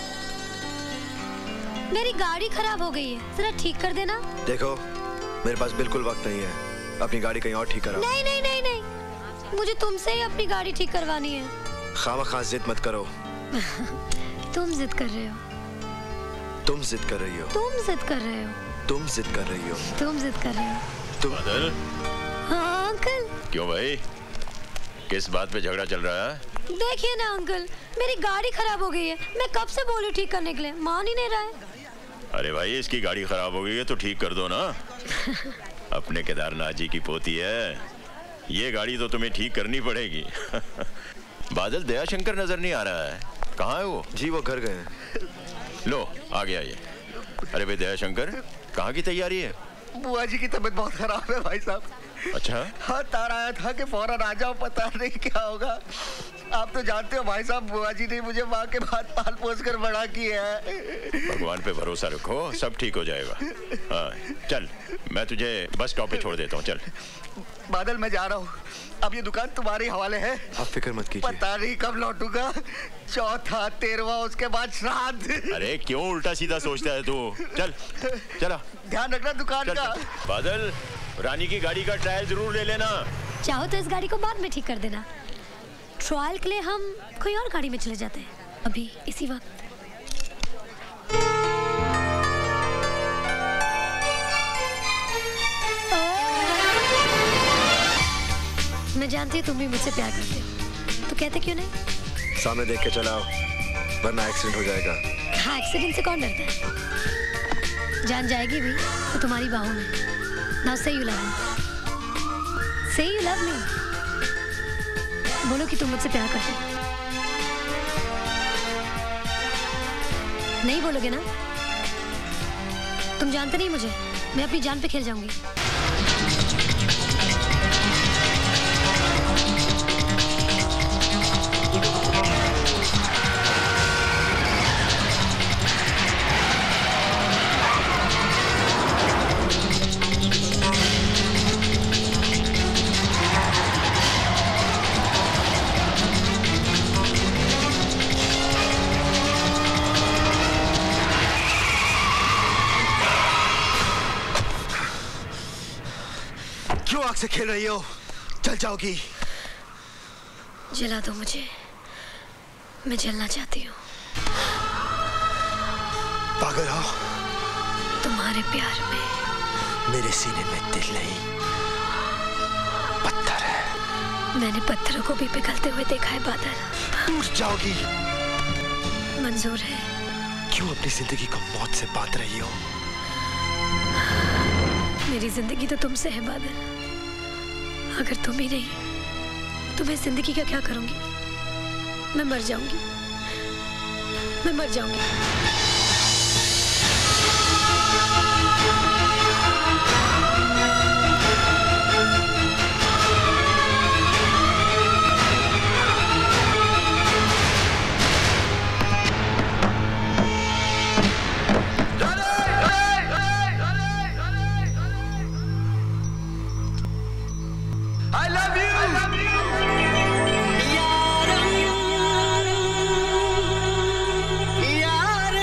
मेरी गाड़ी खराब हो गई है, जरा ठीक कर देना। देखो मेरे पास बिल्कुल वक्त नहीं है, अपनी गाड़ी कहीं और ठीक कराओ। नहीं नहीं नहीं नहीं, मुझे तुमसे ही अपनी गाड़ी ठीक करवानी है। खामखा जिद मत करो। तुम जिद कर रहे हो, तुम जिद कर रही हो, तुम जिद कर रहे हो, तुम जिद कर रही हो, तुम जिद कर रहे हो। तुम बादल? हाँ अंकल। क्यों भाई, किस बात पे झगड़ा चल रहा है? देखिए ना अंकल, मेरी गाड़ी खराब हो गई है, मैं कब से बोलूं ठीक करने के लिए, मान ही नहीं रहा है। अरे भाई इसकी गाड़ी खराब हो गई है तो ठीक कर दो ना। अपने केदारनाथ जी की पोती है, ये गाड़ी तो तुम्हें ठीक करनी पड़ेगी। बादल दयाशंकर नजर नहीं आ रहा है, कहाँ है वो? जी वो घर गए हैं। लो आ गया ये। अरे भाई दयाशंकर, कहाँ की तैयारी है? बुआ जी की तबीयत बहुत खराब है भाई साहब। अच्छा हाँ तार आया था कि फौरन आ जाओ, पता नहीं क्या होगा। आप तो जानते हो भाई साहब, बुआ जी ने मुझे माँ के बाद पाल पोस कर बड़ा किया है। भगवान पे भरोसा रखो, सब ठीक हो जाएगा। हाँ चल, मैं तुझे बस स्टॉप पे छोड़ देता हूँ, चल। बादल मैं जा रहा हूँ, अब ये दुकान तुम्हारे हवाले है। आप फिक्र मत कीजिए। पता नहीं कब लौटूंगा, चौथा तेरहवा उसके बाद श्राद्ध। अरे क्यों उल्टा सीधा सोचता है तू? चल चला, ध्यान रखना दुकान चल, का। चल। बादल रानी की गाड़ी का ट्रायल जरूर ले लेना। चाहो तो इस गाड़ी को बाद में ठीक कर देना, ट्रायल के लिए हम कोई और गाड़ी में चले जाते हैं अभी इसी वक्त। ओए, मैं जानती हूँ तुम भी मुझसे प्यार करते हो, तो कहते क्यों नहीं? सामने देख के चलाओ, वरना एक्सीडेंट हो जाएगा। हाँ, एक्सीडेंट से कौन डरता है? जान जाएगी भी तो तुम्हारी बाहों में। नाउ से यू लव मी, से यू लव मी। बोलो कि तुम मुझसे प्यार करते हो। नहीं बोलोगे ना? तुम जानते नहीं मुझे, मैं अपनी जान पे खेल जाऊंगी। आग से खेल रही हो, जल जाओगी। जला दो मुझे, मैं जलना चाहती हूँ। पागल हो? तुम्हारे प्यार में मेरे सीने में दिल नहीं, पत्थर है। मैंने पत्थरों को भी पिघलते हुए देखा है बादल। टूट जाओगी। मंजूर है। क्यों अपनी जिंदगी को मौत से बांध रही हो? मेरी जिंदगी तो तुमसे है बादल। अगर तुम ही नहीं तो मैं जिंदगी का क्या करूंगी? मैं मर जाऊंगी, मैं मर जाऊंगी। यार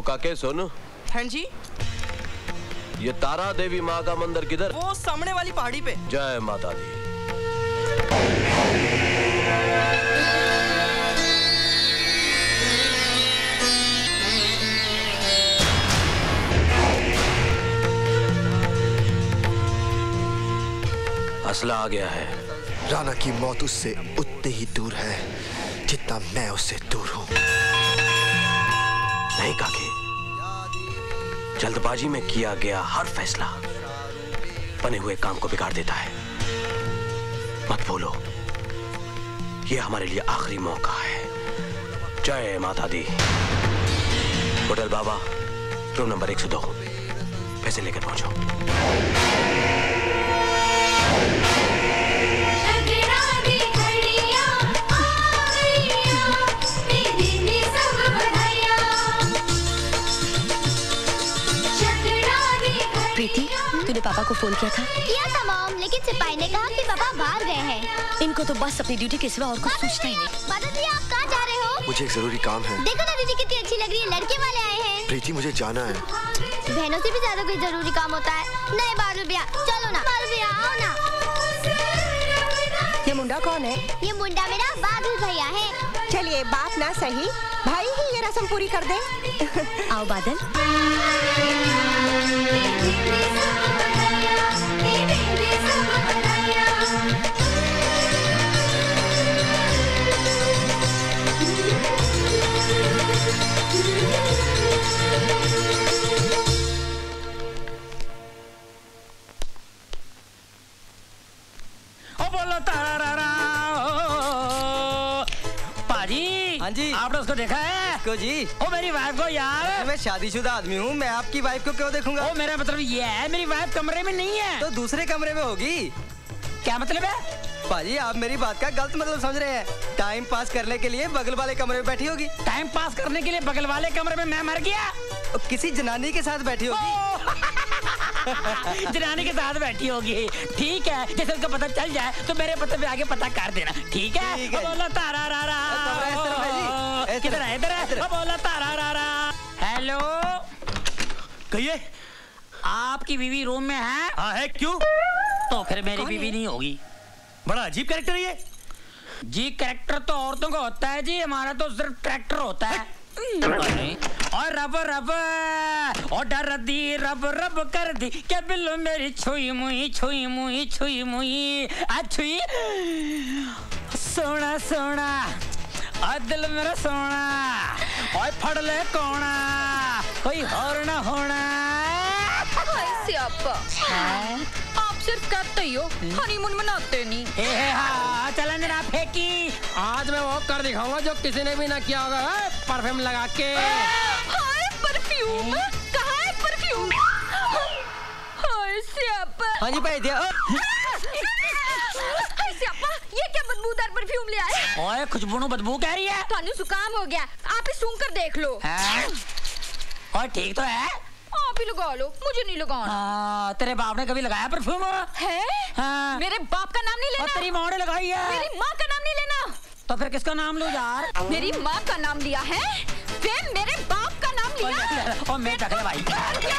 काके सुन। हाँ जी। ये तारा देवी माँ का मंदिर किधर? वो सामने वाली पहाड़ी पे। जय माता दी। असला आ गया है। राणा की मौत उससे उतनी ही दूर है जितना मैं उससे दूर हूं। नहीं काके, जल्दबाजी में किया गया हर फैसला बने हुए काम को बिगाड़ देता है। मत भूलो, ये हमारे लिए आखिरी मौका है। जय माता दी। होटल बाबा, रूम नंबर एक सौ दो। पैसे लेकर पहुंचो। प्रीति, तूने पापा को फोन किया था? किया था मॉम, लेकिन सिपाही ने कहा कि पापा बाहर गए हैं। इनको तो बस अपनी ड्यूटी के सिवा और कुछ सोचता ही नहीं। माता जी, आप कहाँ जा रहे हो? मुझे एक जरूरी काम है। देखो ना दीदी कितनी अच्छी लग रही है, लड़के वाले आए हैं। प्रीति, मुझे जाना है। बहनों से भी ज्यादा कोई जरूरी काम होता है। नहीं बालू भैया, चलो ना। बालू भैया आओ ना। ये मुंडा कौन है? ये मुंडा मेरा बादल भैया है। चलिए, बात ना सही, भाई ही ये रस्म पूरी कर दे। आओ बादल। हाँ जी। आपने उसको देखा है? इसको जी? ओ मेरी वाइफ को यार। मैं शादीशुदा आदमी हूँ, मैं आपकी वाइफ को क्यों देखूंगा? ओ मेरा मतलब ये है, मेरी वाइफ कमरे में नहीं है। तो दूसरे कमरे में होगी। क्या मतलब है? पाजी, आप मेरी बात का गलत मतलब समझ रहे हैं। टाइम पास करने के लिए बगल वाले कमरे में बैठी होगी। टाइम पास करने के लिए बगल वाले कमरे में मैं मर गया? किसी जनानी के साथ बैठी होगी। जनानी के साथ बैठी होगी। ठीक है, जैसे उसको पता चल जाए तो मेरे पते पे आगे पता कर देना। ठीक है? ठीक है। बोला तारा रा रा। किधर है? इधर है। बोला तारा रा रा। हेलो, कहिए। आपकी बीवी रूम में है? हाँ है। क्यों? तो फिर मेरी बीवी नहीं होगी। बड़ा अजीब कैरेक्टर है ये। जी, कैरेक्टर तो औरतों का होता है जी, हमारा तो सिर्फ ट्रैक्टर होता है। और रब रब और डर दी रब रब कर दी क्या बिल्लो मेरी छुई मुई छुई मुई छुई मुई छुई। सोना सोना और दिल मेरा सोना और फड़ ले कोना कोई और ना होना। आप सिर्फ कहते ही हो, हनीमून मनाते नहीं। ए हाँ, चलन जरा फेंकी। आज मैं वो कर दिखाऊंगा जो किसी ने भी ना किया होगा। परफ्यूम लगा के। हाय परफ्यूम, कहाँ है परफ्यूम? हाय स्यापा। हाँ जी भाई दिया। हाय स्यापा, ये क्या बदबूदार परफ्यूम ले आए? ओए खुशबू बदबू कह रही है। थानू जुकाम हो गया, आप ही सूंघ कर देख लो। और ठीक तो है? आप ही लगा लो, मुझे नहीं लगाना। हाँ, तेरे बाप ने कभी लगाया परफ्यूम? है? हाँ। मेरे बाप का नाम नहीं लेना। और तेरी माँ ने लगाई है। मेरी माँ का नाम नहीं लेना। तो फिर किसका नाम लूं यार? मेरी माँ का नाम लिया है, फिर मेरे बाप का नाम लिया। और मैं टकले भाई।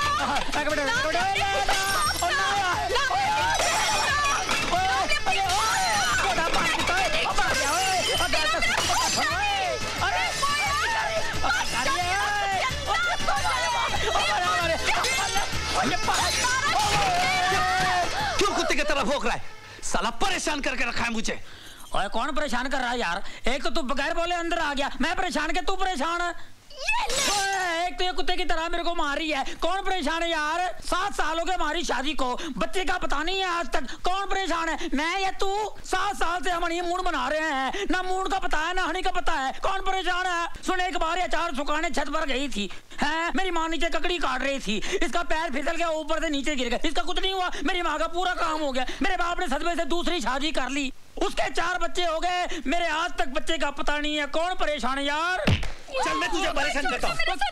क्यों कुत्ते की तरह भौंक रहा है? साला परेशान करके रखा है मुझे। ओए कौन परेशान कर रहा है यार? एक तो तू बगैर बोले अंदर आ गया, मैं परेशान के तू परेशान। एक तो ये कुत्ते की तरह मेरे को मार रही है। कौन परेशान है यार? सात साल हो गए हमारी शादी को, बच्चे का पता नहीं है आज तक। कौन परेशान है, मैं या तू? सात साल से हम हनीमून मना रहे हैं, ना मूड का पता है ना हनी का पता है। कौन परेशान है? सुन, एक बार अचार सुखाने छत पर गई थी, है मेरी माँ नीचे ककड़ी काट रही थी, इसका पैर फिसल गया, ऊपर से नीचे गिर गया। इसका कुछ नहीं हुआ, मेरी माँ का पूरा काम हो गया। मेरे बाप ने सदमे से दूसरी शादी कर ली, उसके चार बच्चे हो गए, मेरे आज तक बच्चे का पता नहीं है। कौन परेशान है यार? चल मैं तुझे परेशान करता हूँ।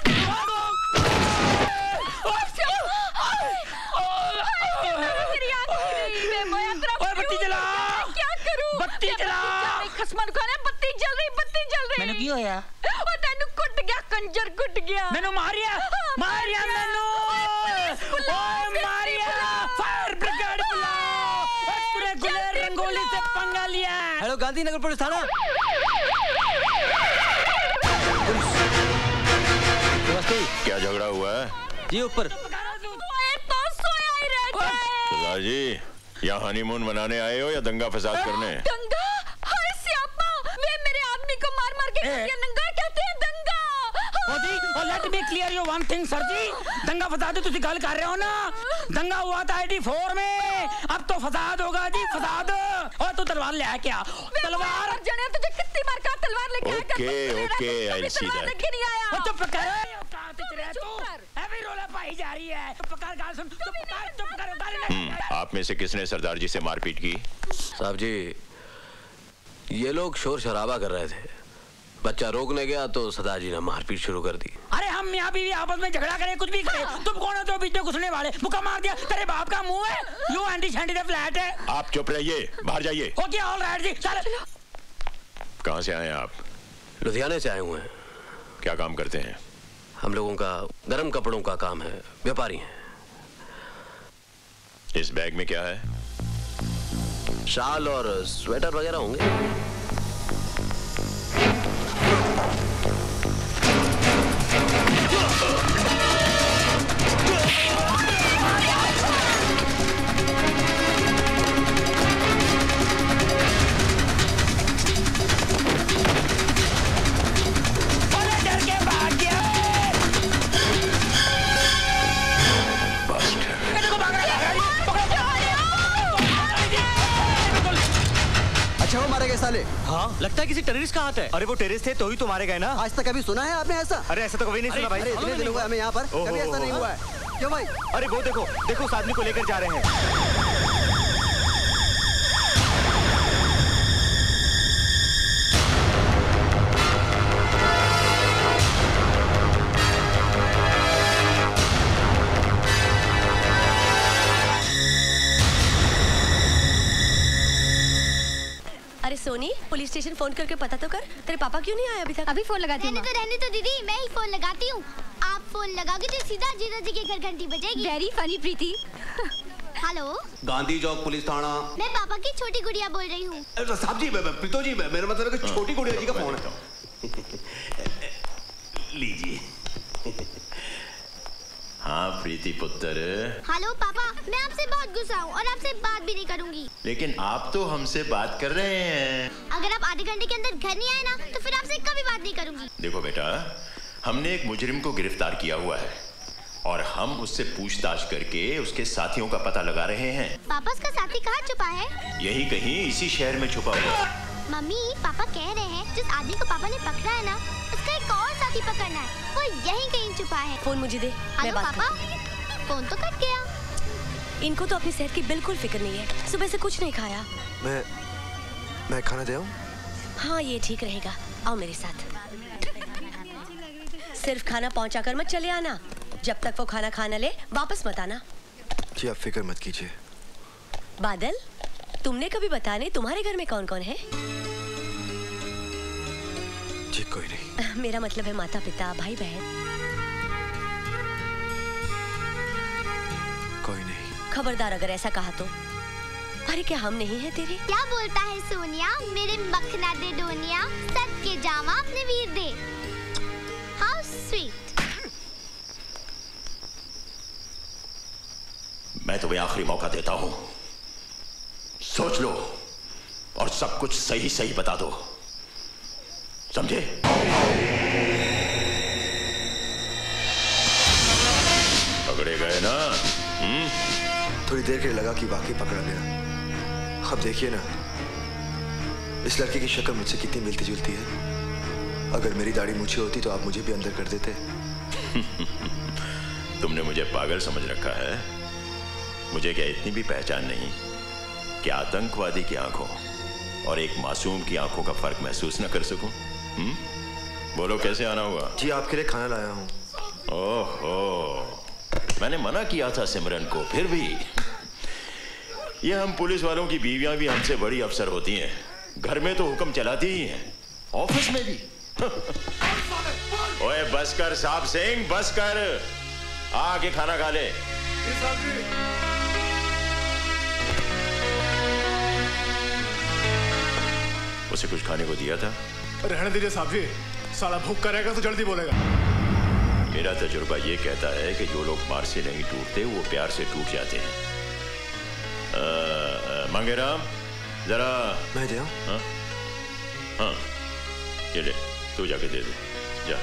बत्ती जला, क्या करूं? बत्ती जला। खसमान खाना, बत्ती जल रही, बत्ती जल रही। मैंने क्यों आया? और तेनू कुट गया कंजर कुट गया। मैनू मारिया मारिया मैनू ओए मारिया फायर ब्रिगेड बुलाओ पूरे गुलेर रंगोली से पंगा लिया। हेलो गांधीनगर पुलिस थाना। क्या झगड़ा हुआ है? जी ऊपर। तो सोया ही रह जाए। सरदार जी, यहाँ हनीमून मनाने आए हो या दंगा फसाद करने? दंगा? हाय सियापा, वे मेरे आदमी को मार मार के ये दंगा कहते हैं, दंगा। और let me clear you one thing sir जी, दंगा फसाद तुसी गल कर रहे हो ना, दंगा हुआ था एटी फोर में, अब तो फसाद होगा जी फसाद। और तू तलवार ले आया क्या? तलवार जने तुझे कितनी मार का तलवार लेके आया? Okay okay I see that. लेके नहीं आया। और चुप कर तू हैवी रोला पाई जा रही है। चुप कर गाल सुन, चुप कर चुप कर गाली नहीं। आप में से किसने सरदार जी से मारपीट की? साहब जी, ये लोग शोर शराबा कर रहे थे, बच्चा रोकने गया तो सरदार जी ने मारपीट शुरू कर दी। अरे हम यहाँ भी आपस में झगड़ा करें कुछ भी करें, तुम कौन हो तो बीच में घुसने वाले? मुक्का मार दिया, तेरे बाप का मुंह है, यू एंटी शैंटी द फ्लैट है। आप चुप रहिए, बाहर जाइए। ओके ऑल राइट जी, चल। कहाँ से आए आप? लुधियाने से आए हुए हैं। क्या काम करते हैं? हम लोगों का गर्म कपड़ों का काम है, व्यापारी हैं। इस बैग में क्या है? शाल और स्वेटर वगैरह होंगे। अच्छा वो मारे गए साले। हाँ लगता है किसी टेररिस्ट का हाथ है। अरे वो टेररिस्ट थे तो ही तो मारे गए ना। आज तक कभी सुना है आपने ऐसा? अरे ऐसा तो कभी नहीं सुना भाई। अरे इतने दिन हुए हमें यहाँ पर, कभी ऐसा नहीं हुआ है। क्यों भाई? अरे वो देखो देखो उस आदमी को लेकर जा रहे हैं। अरे सोनी, पुलिस स्टेशन फोन करके पता तो कर, तेरे पापा क्यों नहीं आए अभी तक? अभी फोन लगाती हूँ। रहने तो रहने तो दीदी, मैं ही फोन लगाती हूँ। आप फोन लगाओगे तो सीधा जीजा जी के घर घंटी बजेगी। Very funny Preeti. Hello, Gandhi Chowk police थाना। मैं पापा की छोटी गुड़िया बोल रही हूँ। साहब जी, प्रीतो जी, मेरा मतलब है कि छोटी गुड़िया जी का फोन है। लीजिए। हाँ प्रीति पुत्र। हेलो पापा, मैं आपसे बहुत गुस्सा हूँ और आपसे बात भी नहीं करूँगी। लेकिन आप तो हमसे बात कर रहे हैं। अगर आप आधे घंटे के अंदर घर नहीं आए ना, तो फिर आपसे कभी बात नहीं करूँगी। देखो बेटा, हमने एक मुजरिम को गिरफ्तार किया हुआ है और हम उससे पूछताछ करके उसके साथियों का पता लगा रहे हैं। पापा उसका साथी कहाँ छुपा है? यही कहीं इसी शहर में छुपा हुआ है। मम्मी, पापा कह रहे हैं जिस आदमी को पापा ने पकड़ा है ना, उसका एक और साथी पकड़ना है, वो यहीं कहीं छुपा है। फोन मुझे दे। हेलो पापा, फोन तो कट गया। इनको तो अपनी सेहत की बिल्कुल फिक्र नहीं है, सुबह से कुछ नहीं खाया। मैं मैं खाना दे आऊं? हाँ ये ठीक रहेगा, आओ मेरे साथ। सिर्फ खाना पहुंचा कर मत चले आना, जब तक वो खाना खाना ले वापस मत आना। जी आप फिक्र मत कीजिए। बादल, तुमने कभी बताया नहीं तुम्हारे घर में कौन कौन है? जी कोई नहीं। मेरा मतलब है माता पिता, भाई बहन। कोई नहीं। खबरदार अगर ऐसा कहा तो। अरे क्या हम नहीं है तेरे? क्या बोलता है सोनिया, मेरे मखना दे डोनिया, सच के जामा अपने वीर दे। How sweet. मैं तुम्हें आखिरी मौका देता हूं, सोच लो और सब कुछ सही सही बता दो, समझे? पकड़े गए ना? हम्म? थोड़ी देर के लिए लगा कि वाकई पकड़ा गया। अब देखिए ना, इस लड़के की शक्ल मुझसे कितनी मिलती जुलती है। अगर मेरी दाढ़ी मूछी होती तो आप मुझे भी अंदर कर देते। तुमने मुझे पागल समझ रखा है। मुझे क्या इतनी भी पहचान नहीं कि आतंकवादी की आंखों और एक मासूम की आंखों का फर्क महसूस न कर सकूं? हम्म? बोलो कैसे आना हुआ? जी आपके लिए खाना लाया हूं। ओहो, मैंने मना किया था सिमरन को, फिर भी। ये हम पुलिस वालों की बीवियां भी हमसे बड़ी अफसर होती हैं। घर में तो हुक्म चलाती ही हैं, ऑफिस में भी। ओए बस कर साहब सिंह, बस कर, आके खाना खा ले। उसे कुछ खाने को दिया था? रहने दीजिए साहब जी, साला भूख करेगा तो जल्दी बोलेगा। मेरा तजुर्बा ये कहता है कि जो लोग मार से नहीं टूटते वो प्यार से टूट जाते हैं। मंगेराम जरा मैं दे हाँ हाँ ये ले, तू जाके दे दे, जा।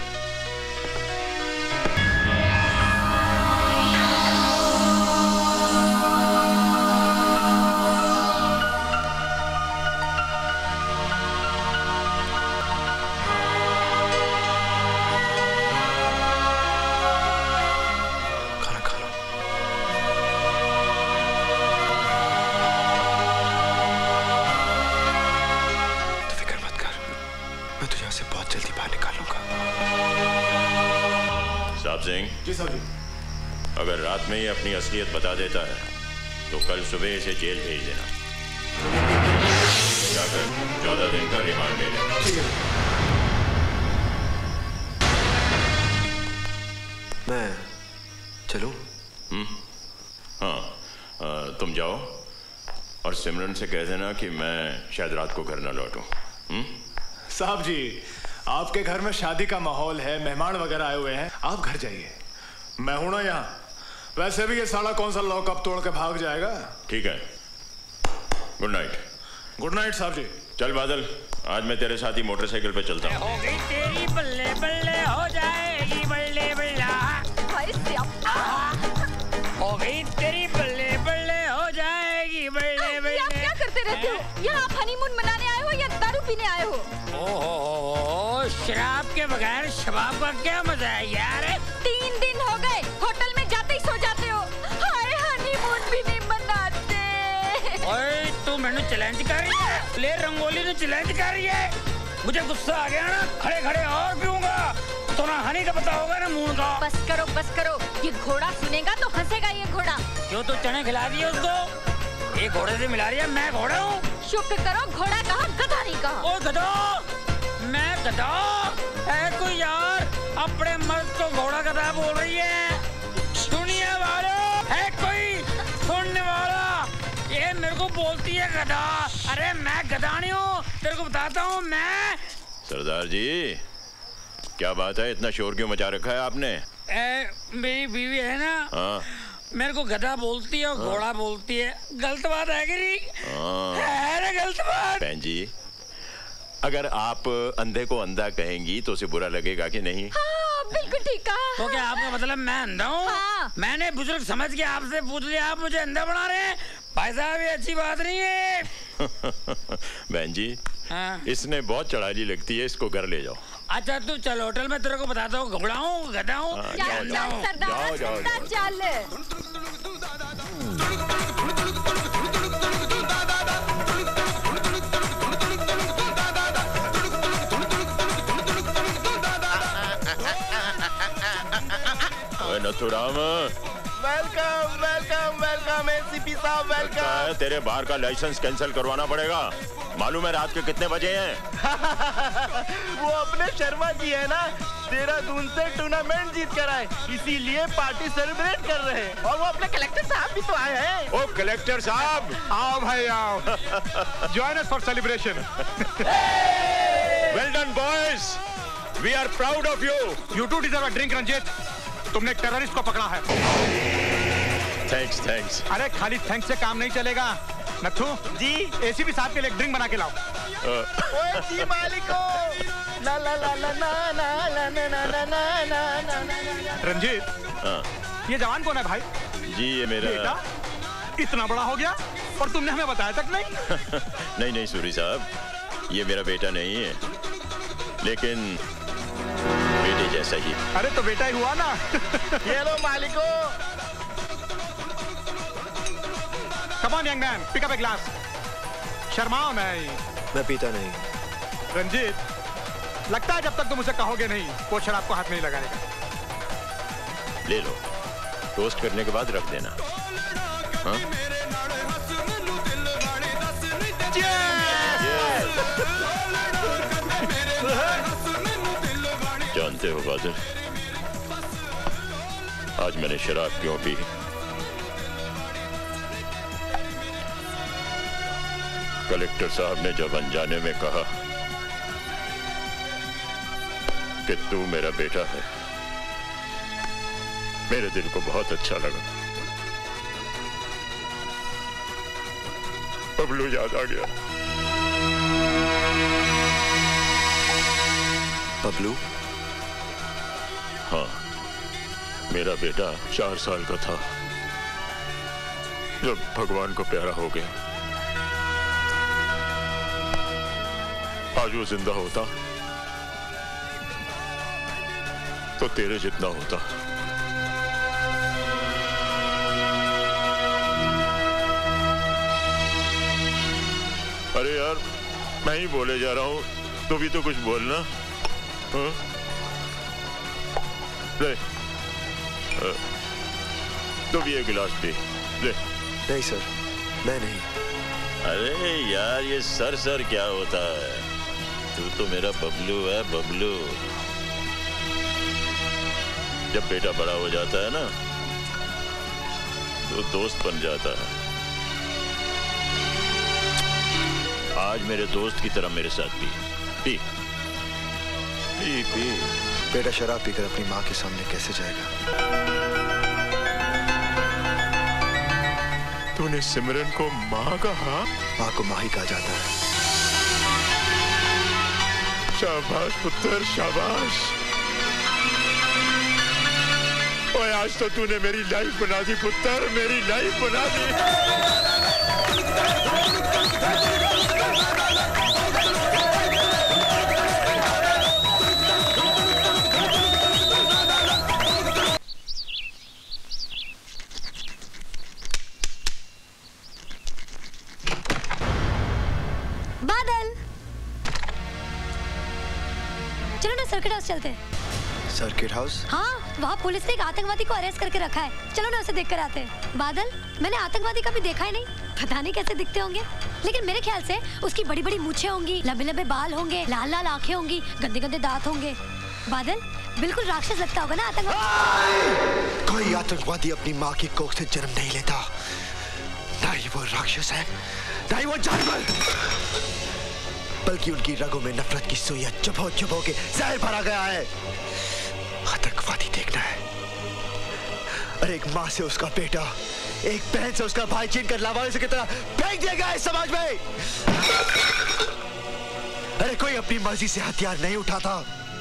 जी साहब जी। अगर रात में ही अपनी असलियत बता देता है तो कल सुबह इसे जेल भेज देना। जाकर चौदह दिन का रिमांड ले लेना। मैं चलूं? हम्म हाँ आ, तुम जाओ और सिमरन से कह देना कि मैं शायद रात को घर ना लौटूं। हम्म साहब जी, आपके घर में शादी का माहौल है, मेहमान वगैरह आए हुए हैं, आप घर जाइए, मैं हूं ना यहाँ। वैसे भी ये साला कौन सा लॉकअप तोड़ के भाग जाएगा। ठीक है, गुड नाइट। गुड नाइट साहब जी। चल बादल, आज मैं तेरे साथ ही मोटरसाइकिल पे चलता हूँ। हो गई तेरी बल्ले बल्ले हो जाएगी बल्ले बल्ला, हो गई तेरी बल्ले बल्ले हो जाएगी बल्ले बल्ले। आप क्या करते रहते हो? यहाँ आप हनीमून मनाने आए हो या दारू पीने आए हो? ओहो, शराब के बगैर शबाब का क्या मजा है यार। तीन दिन हो गए होटल में जाते ही सो जाते हो। हाय हनीमून भी नहीं मनाते। ओए तू मैंने चैलेंज कर रही है? ले रंगोली ने चैलेंज कर रही है। मुझे गुस्सा आ गया ना, खड़े खड़े और पीऊंगा तो ना हनी का पता होगा ना मून का। बस करो बस करो, ये घोड़ा सुनेगा तो हंसेगा ये घोड़ा। क्यों तो चने खिला दिए उसको? ये घोड़े से मिला रही है, मैं घोड़ा हूँ। शुक्र करो घोड़ा कहा गधा नहीं कहा। ओ गधा, मैं गधा है कोई यार, अपने मर्द को घोड़ा गधा बोल रही है। सुनिए वालों, है कोई सुनने वाला? ये मेरे को बोलती है गधा। अरे मैं गधा नहीं हूँ, तेरे को बताता हूँ मैं। सरदार जी क्या बात है, इतना शोर क्यों मचा रखा है आपने? ए, मेरी बीवी है ना, हाँ मेरे को गधा बोलती है और हाँ। घोड़ा बोलती है। गलत बात है कि नहीं? हाँ। है ना गलत बात? बहन जी, अगर आप अंधे को अंधा कहेंगी तो उसे बुरा लगेगा कि नहीं? हाँ, बिल्कुल ठीक कहा। तो क्या आपका मतलब मैं अंधा हूँ? हाँ। मैंने बुजुर्ग समझ के आपसे पूछ लिया, आप मुझे अंधा बना रहे हैं? भाई साहब ये अच्छी बात नहीं है। बहन जी, हाँ। इसने बहुत चढ़ाई लगती है, इसको घर ले जाओ। अच्छा तू चल, होटल में तेरे को बताता हूँ घोड़ा हूँ गधा हूँ। हाँ, चल चल सरदार, सरदार चल। Nathuram, welcome welcome welcome ACP साहब, वेलकम। तेरे बार का लाइसेंस कैंसिल करवाना पड़ेगा। मालूम है रात के कितने बजे हैं? वो अपने शर्मा जी है ना, देहरादून से टूर्नामेंट जीत कर आए, इसीलिए पार्टी सेलिब्रेट कर रहे हैं। और वो अपने कलेक्टर साहब भी तो आए हैं। ओ कलेक्टर साहब, आओ भाई आओ, join us for celebration. Well done boys, we are proud of you. You too deserve a drink Ranjit, तुमने एक टेररिस्ट को पकड़ा है। Thanks thanks. अरे खाली थैंक्स से काम नहीं चलेगा। नथु जी, एसीपी साहब के लिए एक ड्रिंक बना के लाओ। ओए जी मालिको, ला ला ला ला ना ना ला ना ना ना ना ना ना। रंजीत, ये जवान कौन है भाई? जी ये मेरा बेटा, इतना बड़ा हो गया और तुमने हमें बताया तक नहीं। नहीं नहीं सूरी साहब, ये मेरा बेटा नहीं है, लेकिन बेटे जैसा ही। अरे तो बेटा ही हुआ ना। ये लो मालिको। Come on, young man, pick up a glass. शर्माओ नहीं। मैं पीता नहीं। रंजीत, लगता है जब तक तुम उसे कहोगे नहीं वो शराब को हाथ नहीं लगाएगा। ले लो, टोस्ट करने के बाद रख देना। हाँ? जानते हो बादल, आज मैंने शराब क्यों पी? कलेक्टर साहब ने जब अनजाने में कहा कि तू मेरा बेटा है, मेरे दिल को बहुत अच्छा लगा। बबलू याद आ गया। बबलू? हाँ, मेरा बेटा चार साल का था जब भगवान को प्यारा हो गया। आज वो जिंदा होता तो तेरे जितना होता। अरे यार, मैं ही बोले जा रहा हूं, तू भी तो कुछ बोलना। हाँ? ले, तू भी एक गिलास पी ले। नहीं सर, मैं नहीं। अरे यार, ये सर सर क्या होता है? तू तो मेरा बबलू है, बबलू। जब बेटा बड़ा हो जाता है ना, तो दोस्त बन जाता है। आज मेरे दोस्त की तरह मेरे साथ पी पी पी पी। बेटा शराब पीकर अपनी माँ के सामने कैसे जाएगा? तूने सिमरन को माँ कहा? माँ को माँ ही कहा जाता है। शाबाश पुत्र, शाबाश। ओए, आज तो तूने मेरी लाइफ बना दी पुत्र, मेरी लाइफ बना दी। बादल, चलो ना सर्किट हाउस चलते हैं। Circuit house? हाँ, वहाँ पुलिस ने एक आतंकवादी को अरेस्ट करके रखा है। चलो ना उसे देख कर आते हैं। बादल, मैंने आतंकवादी कभी देखा ही नहीं, पता नहीं कैसे दिखते होंगे, लेकिन मेरे ख्याल से उसकी बड़ी बड़ी मूछें होंगी, लंबे लंबे बाल होंगे, लाल लाल आंखें होंगी, गंदे गंदे दांत होंगे। बादल, बिल्कुल राक्षस लगता होगा ना आतंकवादी। कोई आतंकवादी अपनी माँ की कोख से जन्म नहीं लेता। ना ही वो राक्षस है, ना ही वो जानवर, बल्कि उनकी रगों में नफरत की सुइयां चुभो चुभो के जहर भरा गया है। आतंकवादी देखना है? अरे एक माँ से उसका बेटा, एक बहन से उसका भाई छीन कर लावारिस की तरह फेंक दिया गया है समाज में। अरे कोई अपनी मर्जी से हथियार नहीं उठाता,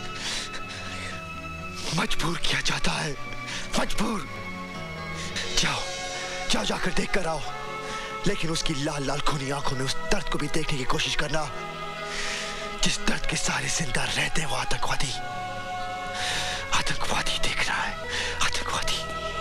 मजबूर किया जाता है, मजबूर। जाओ जाओ जाकर देख कर आओ, लेकिन उसकी लाल लाल खूनी आंखों में उस दर्द को भी देखने की कोशिश करना जिस दर्द के सारे जिंदा रहते हैं। वो आतंकवादी, आतंकवादी देख रहा है, आतंकवादी।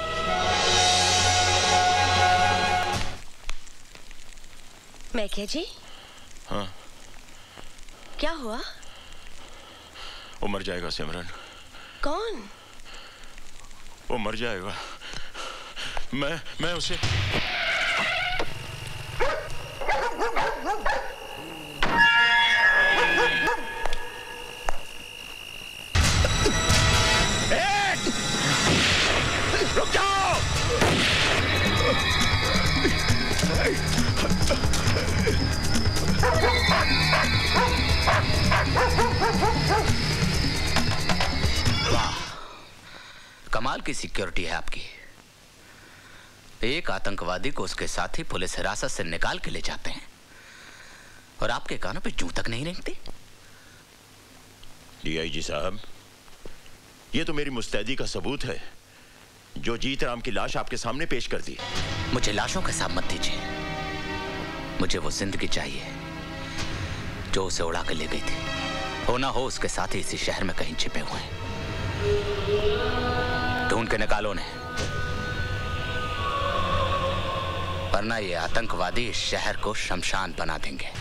मैके जी? हाँ? क्या हुआ? वो मर जाएगा सिमरन। कौन? वो मर जाएगा। मैं मैं उसे रुक जाओ! वाह, कमाल की सिक्योरिटी है आपकी। एक आतंकवादी को उसके साथी पुलिस हिरासत से निकाल के ले जाते हैं और आपके कानों पे जूं तक नहीं रेंगती। डीआईजी साहब, ये तो मेरी मुस्तैदी का सबूत है जो जीत राम की लाश आपके सामने पेश कर दी। मुझे लाशों का हिसाब मत दीजिए, मुझे वो जिंदगी चाहिए जो उसे उड़ा के ले गई थी। हो ना हो उसके साथी इसी शहर में कहीं छिपे हुए हैं। ढूंढ के निकालो उन्हें, वरना ये आतंकवादी इस शहर को शमशान बना देंगे।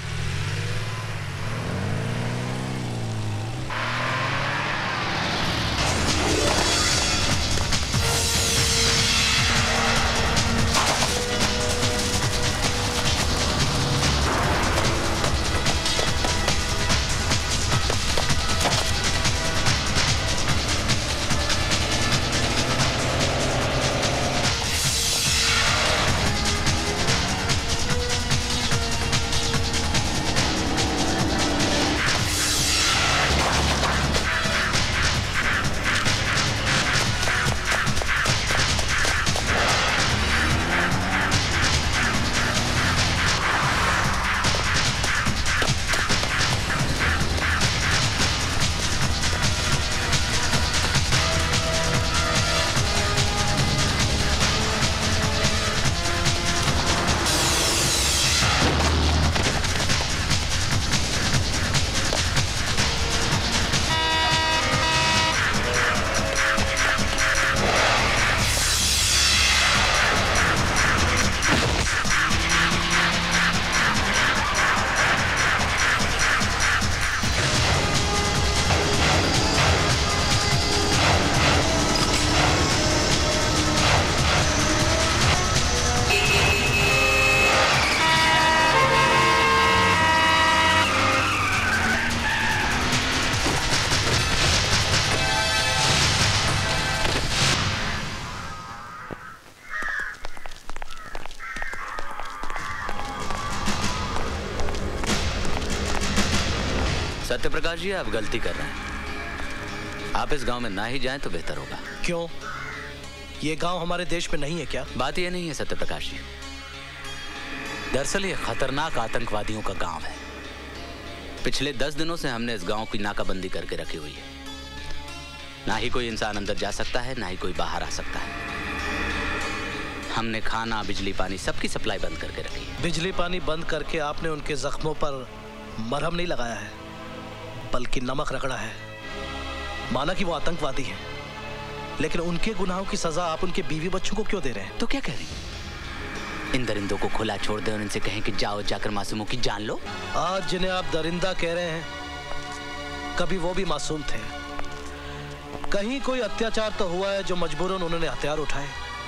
सत्यप्रकाश जी, आप गलती कर रहे हैं। आप इस गांव में ना ही जाएं तो बेहतर होगा। क्यों? ये गांव हमारे देश में नहीं है क्या? बात ये नहीं है सत्यप्रकाश जी। दरअसल ये खतरनाक आतंकवादियों का गांव है। पिछले दस दिनों से हमने इस गांव की नाकाबंदी करके रखी हुई है। ना ही कोई इंसान अंदर जा सकता है, ना ही कोई बाहर आ सकता है। हमने खाना, बिजली, पानी सबकी सप्लाई बंद करके रखी है। बिजली पानी बंद करके आपने उनके जख्मों पर मरहम नहीं लगाया है, बल्कि नमक रगड़ा है। माना कि वो आतंकवादी हैं, लेकिन उनके गुनाहों की सजा आप उनके बीवी बच्चों को क्यों दे रहे हैं? तो क्या कह रही हैं? इन दरिंदों को खुला छोड़ दें और इनसे कहें कि जाओ जाकर मासूमों की जान लो। आज जिन्हें आप दरिंदा कह रहे हैं, कभी वो भी मासूम थे। कहीं कोई अत्याचार तो हुआ है जो मजबूरन उन्होंने हथियार उठाए।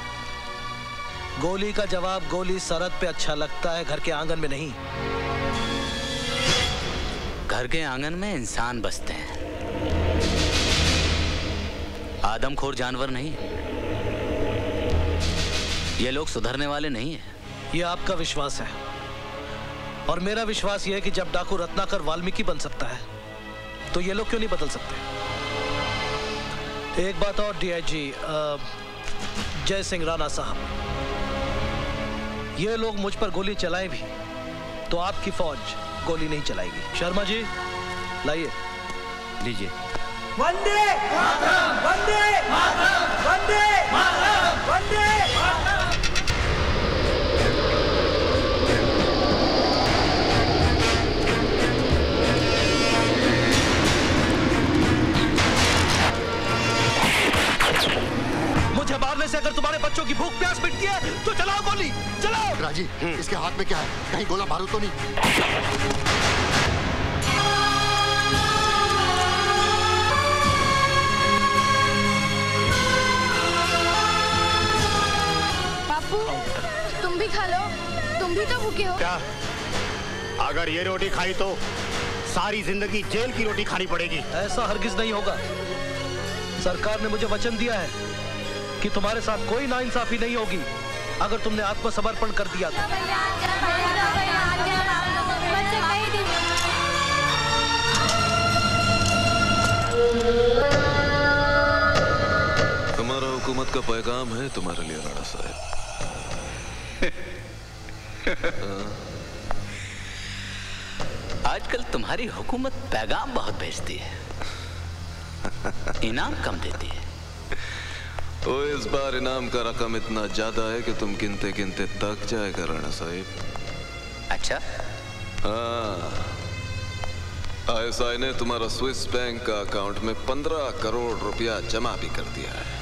गोली का जवाब गोली सरहद पे अच्छा लगता है, घर के आंगन में नहीं। घर के आंगन में इंसान बसते हैं, आदमखोर जानवर नहीं। ये लोग सुधरने वाले नहीं हैं। ये आपका विश्वास है, और मेरा विश्वास ये है कि जब डाकू रत्नाकर वाल्मीकि बन सकता है, तो ये लोग क्यों नहीं बदल सकते? एक बात और डीआईजी जय सिंह राणा साहब, ये लोग मुझ पर गोली चलाए भी तो आपकी फौज गोली नहीं चलाएगी। शर्मा जी लाइए। लीजिए। वंदे मातरम, वंदे मातरम, वंदे मातरम, वंदे मातरम। मुझे मारने से अगर तुम्हारे बच्चों की भूख प्यास मिटती है तो चलाओ गोली, चलाओ। राजी, इसके हाथ में क्या है? कहीं गोला बारूद तो नहीं? बापू, तुम भी खा लो, तुम भी तो भूखे हो। क्या? अगर ये रोटी खाई तो सारी जिंदगी जेल की रोटी खानी पड़ेगी। ऐसा हरगिज नहीं होगा। सरकार ने मुझे वचन दिया है कि तुम्हारे साथ कोई नाइंसाफी नहीं होगी अगर तुमने आत्मसमर्पण कर दिया तो। हमारा हुकूमत का पैगाम है तुम्हारे लिए राणा साहब। आजकल तुम्हारी हुकूमत पैगाम बहुत भेजती है, इनाम कम देती है। तो इस बार इनाम का रकम इतना ज्यादा है कि तुम गिनते गिनते थक जाएगा राणा साहब। अच्छा? हाँ, आईएसआई ने तुम्हारा स्विस बैंक का अकाउंट में पंद्रह करोड़ रुपया जमा भी कर दिया है।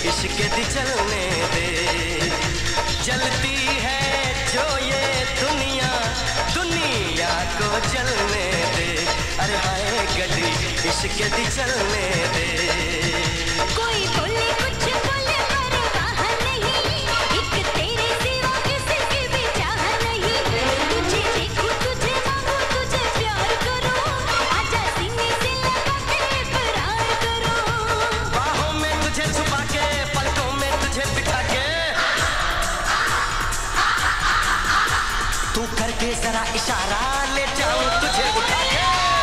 इश्क दी चलने दे। जलती है जो ये दुनिया, दुनिया को जलने दे। अरे हाय गली इश्क दी चलने दे। कोई बोले कुछ बोले परवाह नहीं, एक तेरे सिवा किसी की भी चाह नहीं। तुझे देखूं तुझे मांगूं तुझे प्यार करूं, आजा सीने से लगा के इकरार करूं। बाहों में तुझे छुपा के, पलकों में तुझे बिठा के, तू करके जरा इशारा ले जाऊं तुझे उठा के।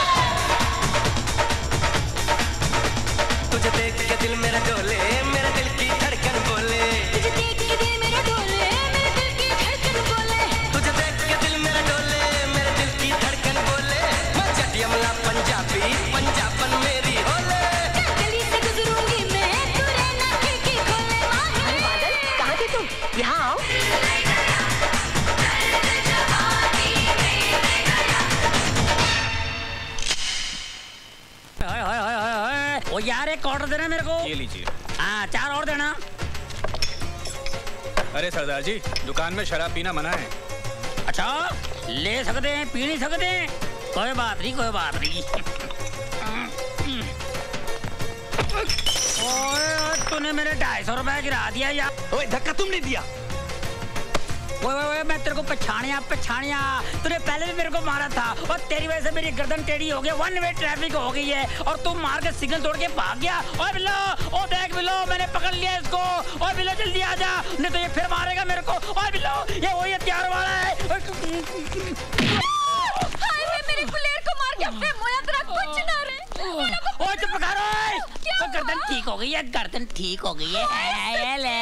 तुझे देख के दिल मेरा डोले, मेरे दिल की धड़कन बोले। तुझे देख के दिल मेरा डोले, मेरे दिल की धड़कन बोले। तुझे देख के दिल मेरा डोले, मेरे दिल की धड़कन बोले। मैं जटियमला पंजाबी, पंजाबन मेरी होले। गली से गुजरूंगी मैं, तू रहना खिड़की खोले। अरे बादल, कहाँ थे तुम? यहाँ आओ। हाय हाय हाय हाय हाय। ओ यार एक ऑर्डर देना मेरे को। ये लीजिए। हाँ चार और देना। अरे सरदार जी, दुकान में शराब पीना मना है। अच्छा ले सकते हैं, पी नहीं सकते हैं? कोई बात नहीं कोई बात नहीं। ओए तूने मेरे ढाई सौ रुपए गिरा दिया यार। ओए धक्का तुमने दिया। ओए ओए ओए मैं तेरे को पछानिया पछानिया, तूने पहले भी मेरे को मारा था और तेरी वजह से मेरी गर्दन टेढ़ी हो गई, वन वे ट्रैफिक हो गई है और तू मार के सिग्नल तोड़ के भाग गया। ओए बिल्लो, ओ देख बिल्लो, मैंने पकड़ लिया इसको। ओए बिल्लो जल्दी आ जा, नहीं तो ये फिर मारेगा मेरे को। ओए बिल्लो, ये वही हथियार वाला है। हाय रे मेरी बुलेट को मार के अपने मोया तेरा कुछ ना रे। ओए चुप कर। ओए तो गर्दन ठीक हो गई है, गर्दन ठीक हो गई है। ये ले।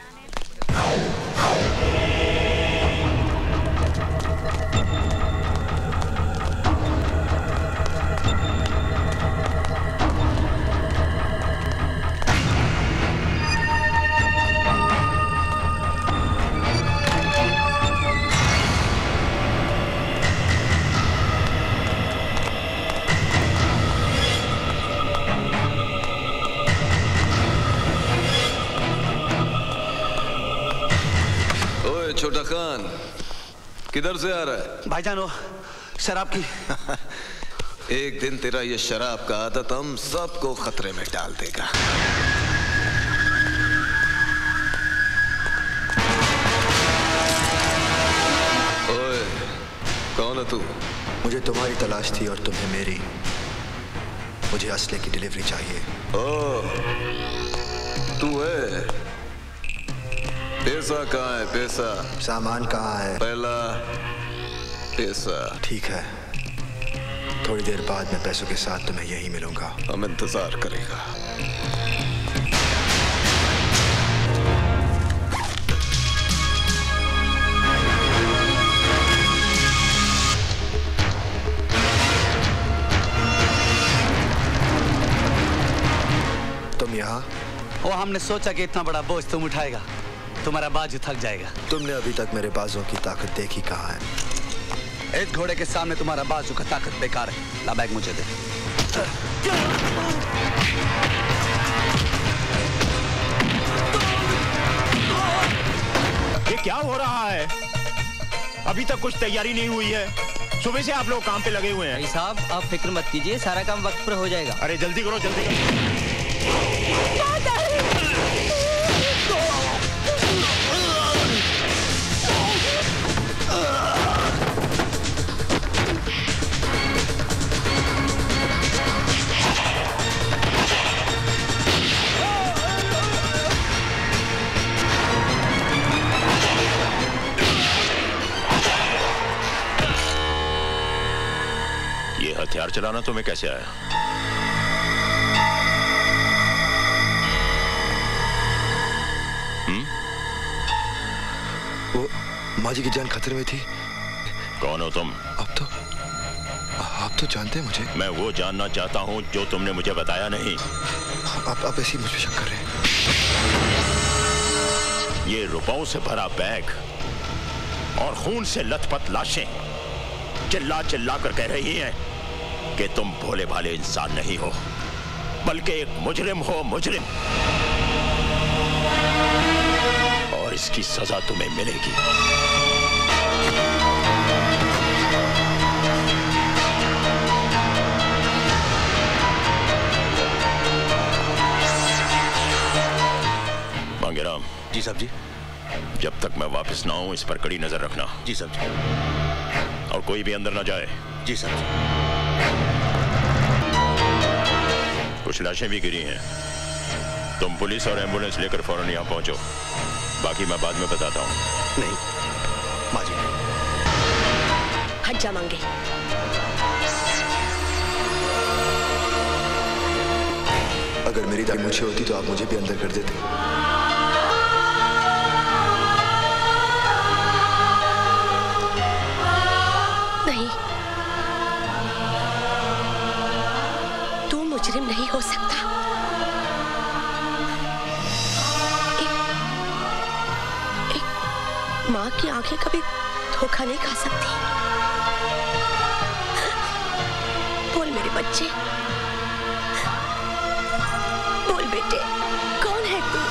छोटा खान किधर से आ रहा है? भाईजान वो शराब की। एक दिन तेरा ये शराब का आदत हम सबको खतरे में डाल देगा। ओए, कौन है तू? मुझे तुम्हारी तलाश थी और तुम्हें मेरी। मुझे असले की डिलीवरी चाहिए। ओ, तू है? पैसा कहाँ है? पैसा सामान कहाँ है? पहला पैसा। ठीक है, थोड़ी देर बाद मैं पैसों के साथ तुम्हें यहीं मिलूंगा। हम इंतजार करेगा। तुम यहाँ? वो हमने सोचा कि इतना बड़ा बोझ तुम उठाएगा, तुम्हारा बाजू थक जाएगा। तुमने अभी तक मेरे बाजों की ताकत देखी कहाँ है? इस घोड़े के सामने तुम्हारा बाजू का ताकत बेकार है। ला बैग मुझे दे। ये क्या हो रहा है? अभी तक कुछ तैयारी नहीं हुई है। सुबह से आप लोग काम पे लगे हुए हैं। भाई साहब आप फिक्र मत कीजिए, सारा काम वक्त पर हो जाएगा। अरे जल्दी करो जल्दी करो। ये हथियार चलाना तुम्हें कैसे आया? हम्म? वो माँ जी की जान खतरे में थी। कौन हो तुम? अब तो आप तो जानते हैं मुझे। मैं वो जानना चाहता हूँ जो तुमने मुझे बताया नहीं। आप आप ऐसी मुझ पे शक कर रहे हैं? ये रुपयों से भरा बैग और खून से लथपथ लाशें चिल्ला चिल्ला कर कह रही हैं कि तुम भोले भाले इंसान नहीं हो, बल्कि एक मुजरिम हो। मुजरिम। इसकी सजा तुम्हें मिलेगी। मांगेराम। जी साहब जी। जब तक मैं वापस ना आऊं इस पर कड़ी नजर रखना। जी साहब जी। और कोई भी अंदर ना जाए। जी साहब जी। कुछ लाशें भी गिरी हैं, तुम पुलिस और एम्बुलेंस लेकर फौरन यहाँ पहुंचो, बाकी मैं बाद में बताता हूँ। नहीं माँ जी। हट जा मांगे। अगर मेरी दाढ़ी मूछें होती तो आप मुझे भी अंदर कर देते। नहीं, तू मुजरिम नहीं हो सकता। एक, एक माँ की आंखें कभी धोखा नहीं खा सकती। बोल मेरे बच्चे, बोल बेटे, कौन है तू?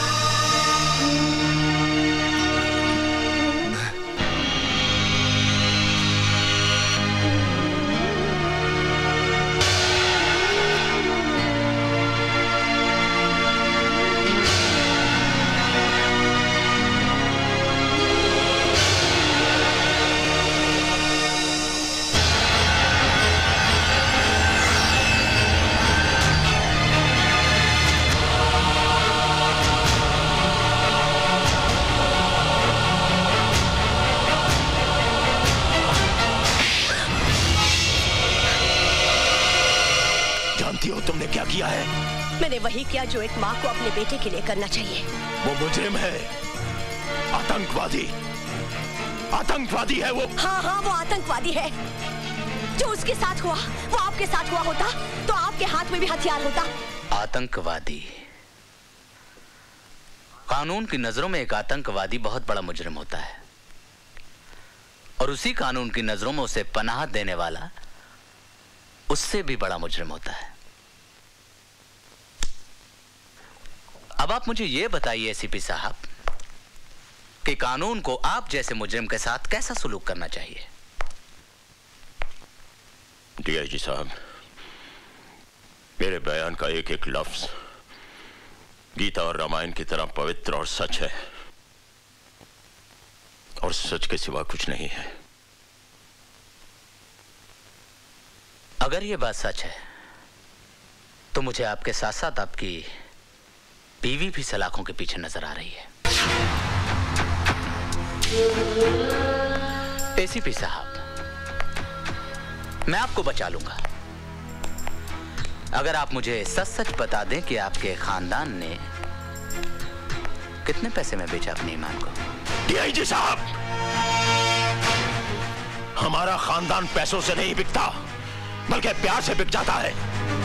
तुमने क्या किया है? मैंने वही किया जो एक माँ को अपने बेटे के लिए करना चाहिए। वो मुजरिम है, आतंकवादी, आतंकवादी है वो। हाँ हाँ वो आतंकवादी है। जो उसके साथ हुआ वो आपके साथ हुआ होता तो आपके हाथ में भी हथियार होता। आतंकवादी, कानून की नजरों में एक आतंकवादी बहुत बड़ा मुजरिम होता है, और उसी कानून की नजरों में उसे पनाह देने वाला उससे भी बड़ा मुजरिम होता है। अब आप मुझे यह बताइए एसीपी साहब कि कानून को आप जैसे मुजरिम के साथ कैसा सलूक करना चाहिए? डीआईजी साहब, मेरे बयान का एक एक लफ्ज गीता और रामायण की तरह पवित्र और सच है, और सच के सिवा कुछ नहीं है। अगर यह बात सच है तो मुझे आपके साथ साथ आपकी बीवी भी सलाखों के पीछे नजर आ रही है। एसीपी साहब, मैं आपको बचा लूंगा अगर आप मुझे सच सच बता दें कि आपके खानदान ने कितने पैसे में बेचा अपने ईमान को। डीआईजी साहब, हमारा खानदान पैसों से नहीं बिकता बल्कि प्यार से बिक जाता है।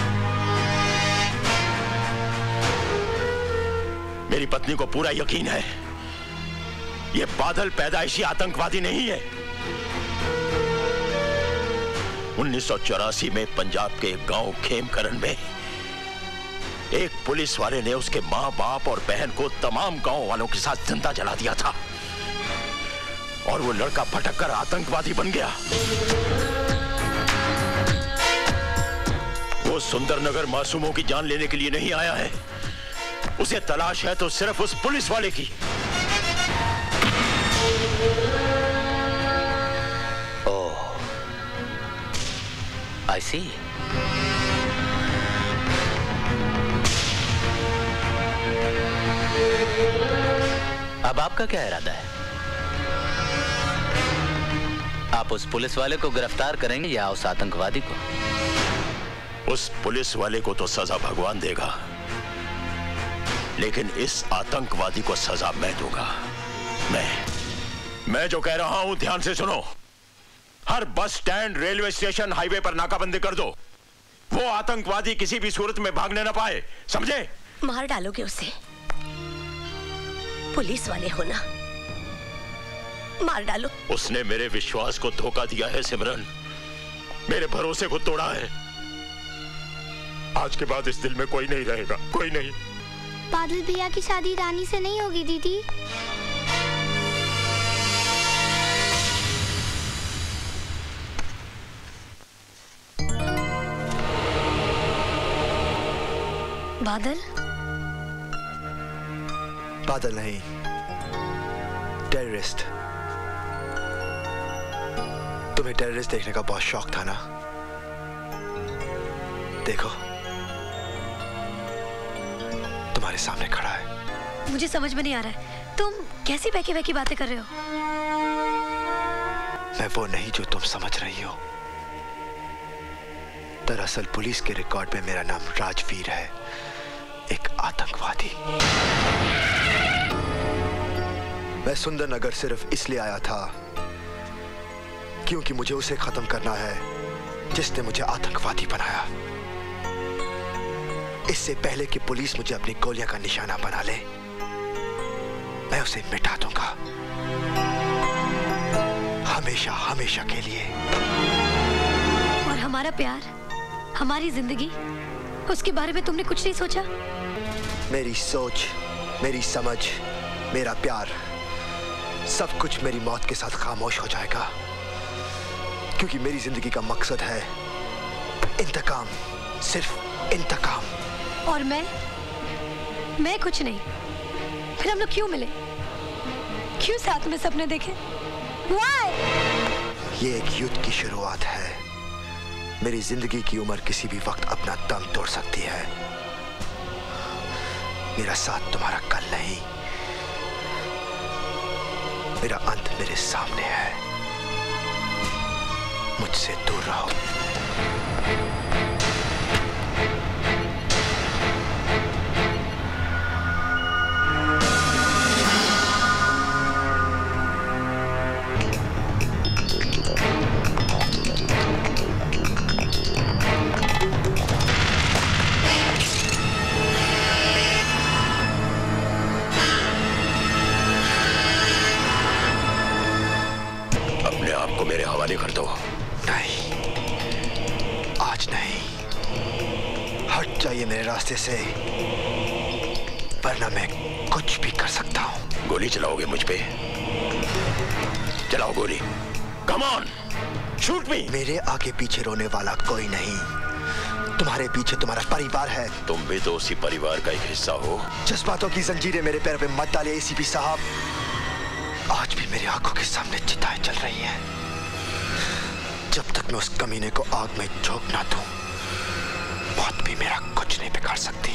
मेरी पत्नी को पूरा यकीन है ये बादल पैदाइशी आतंकवादी नहीं है। उन्नीस सौ चौरासी में पंजाब के गांव खेमकरण में एक पुलिस वाले ने उसके मां बाप और बहन को तमाम गांव वालों के साथ जिंदा जला दिया था, और वो लड़का भटक कर आतंकवादी बन गया। वो सुंदरनगर मासूमों की जान लेने के लिए नहीं आया है, उसे तलाश है तो सिर्फ उस पुलिस वाले की। ओह, आई सी। अब आपका क्या इरादा है? आप उस पुलिस वाले को गिरफ्तार करेंगे या उस आतंकवादी को? उस पुलिस वाले को तो सजा भगवान देगा, लेकिन इस आतंकवादी को सजा मैं दूंगा। मैं मैं जो कह रहा हूं ध्यान से सुनो। हर bus stand, railway station, highway पर नाकाबंदी कर दो। वो आतंकवादी किसी भी सूरत में भागने ना पाए, समझे? मार डालोगे उसे? पुलिस वाले हो ना, मार डालो। उसने मेरे विश्वास को धोखा दिया है सिमरन, मेरे भरोसे को तोड़ा है। आज के बाद इस दिल में कोई नहीं रहेगा, कोई नहीं। बादल भैया की शादी रानी से नहीं होगी दीदी। बादल? बादल नहीं, टेररिस्ट। तुम्हें टेररिस्ट देखने का बहुत शौक था ना? देखो, तुम्हारे सामने खड़ा है। मुझे समझ में नहीं आ रहा है, तुम कैसी बहकी बहकी बातें कर रहे हो? मैं वो नहीं जो तुम समझ रही हो। दरअसल पुलिस के रिकॉर्ड में मेरा नाम राजवीर है, एक आतंकवादी। मैं सुंदरनगर सिर्फ इसलिए आया था क्योंकि मुझे उसे खत्म करना है जिसने मुझे आतंकवादी बनाया। इससे पहले कि पुलिस मुझे अपनी गोलियां का निशाना बना ले, मैं उसे मिटा दूंगा, हमेशा हमेशा के लिए। और हमारा प्यार, हमारी जिंदगी, उसके बारे में तुमने कुछ नहीं सोचा? मेरी सोच, मेरी समझ, मेरा प्यार, सब कुछ मेरी मौत के साथ खामोश हो जाएगा, क्योंकि मेरी जिंदगी का मकसद है इंतकाम, सिर्फ इंतकाम। और मैं मैं कुछ नहीं। फिर हम लोग क्यों मिले? क्यों साथ में सपने देखे? Why? ये एक युद्ध की शुरुआत है। मेरी जिंदगी की उम्र किसी भी वक्त अपना दम तोड़ सकती है। मेरा साथ तुम्हारा कल नहीं, मेरा अंत मेरे सामने है। मुझसे दूर रहो। मेरे हवाले कर दो। नहीं, आज नहीं। हट जाइए मेरे रास्ते से, वरना मैं कुछ भी कर सकता हूँ। गोली चलाओगे मुझ पे? चलाओ गोली। Come on, shoot me. मेरे आगे पीछे रोने वाला कोई नहीं। तुम्हारे पीछे तुम्हारा परिवार है। तुम भी तो उसी परिवार का एक हिस्सा हो। जज्बातों की जंजीरें मेरे पैर पे मत डालिए एसीपी साहब। आज भी मेरी आंखों के सामने चिताएं चल रही हैं। जब तक मैं उस कमीने को आग में झोंक ना दूं, मौत भी मेरा कुछ नहीं बिगाड़ सकती।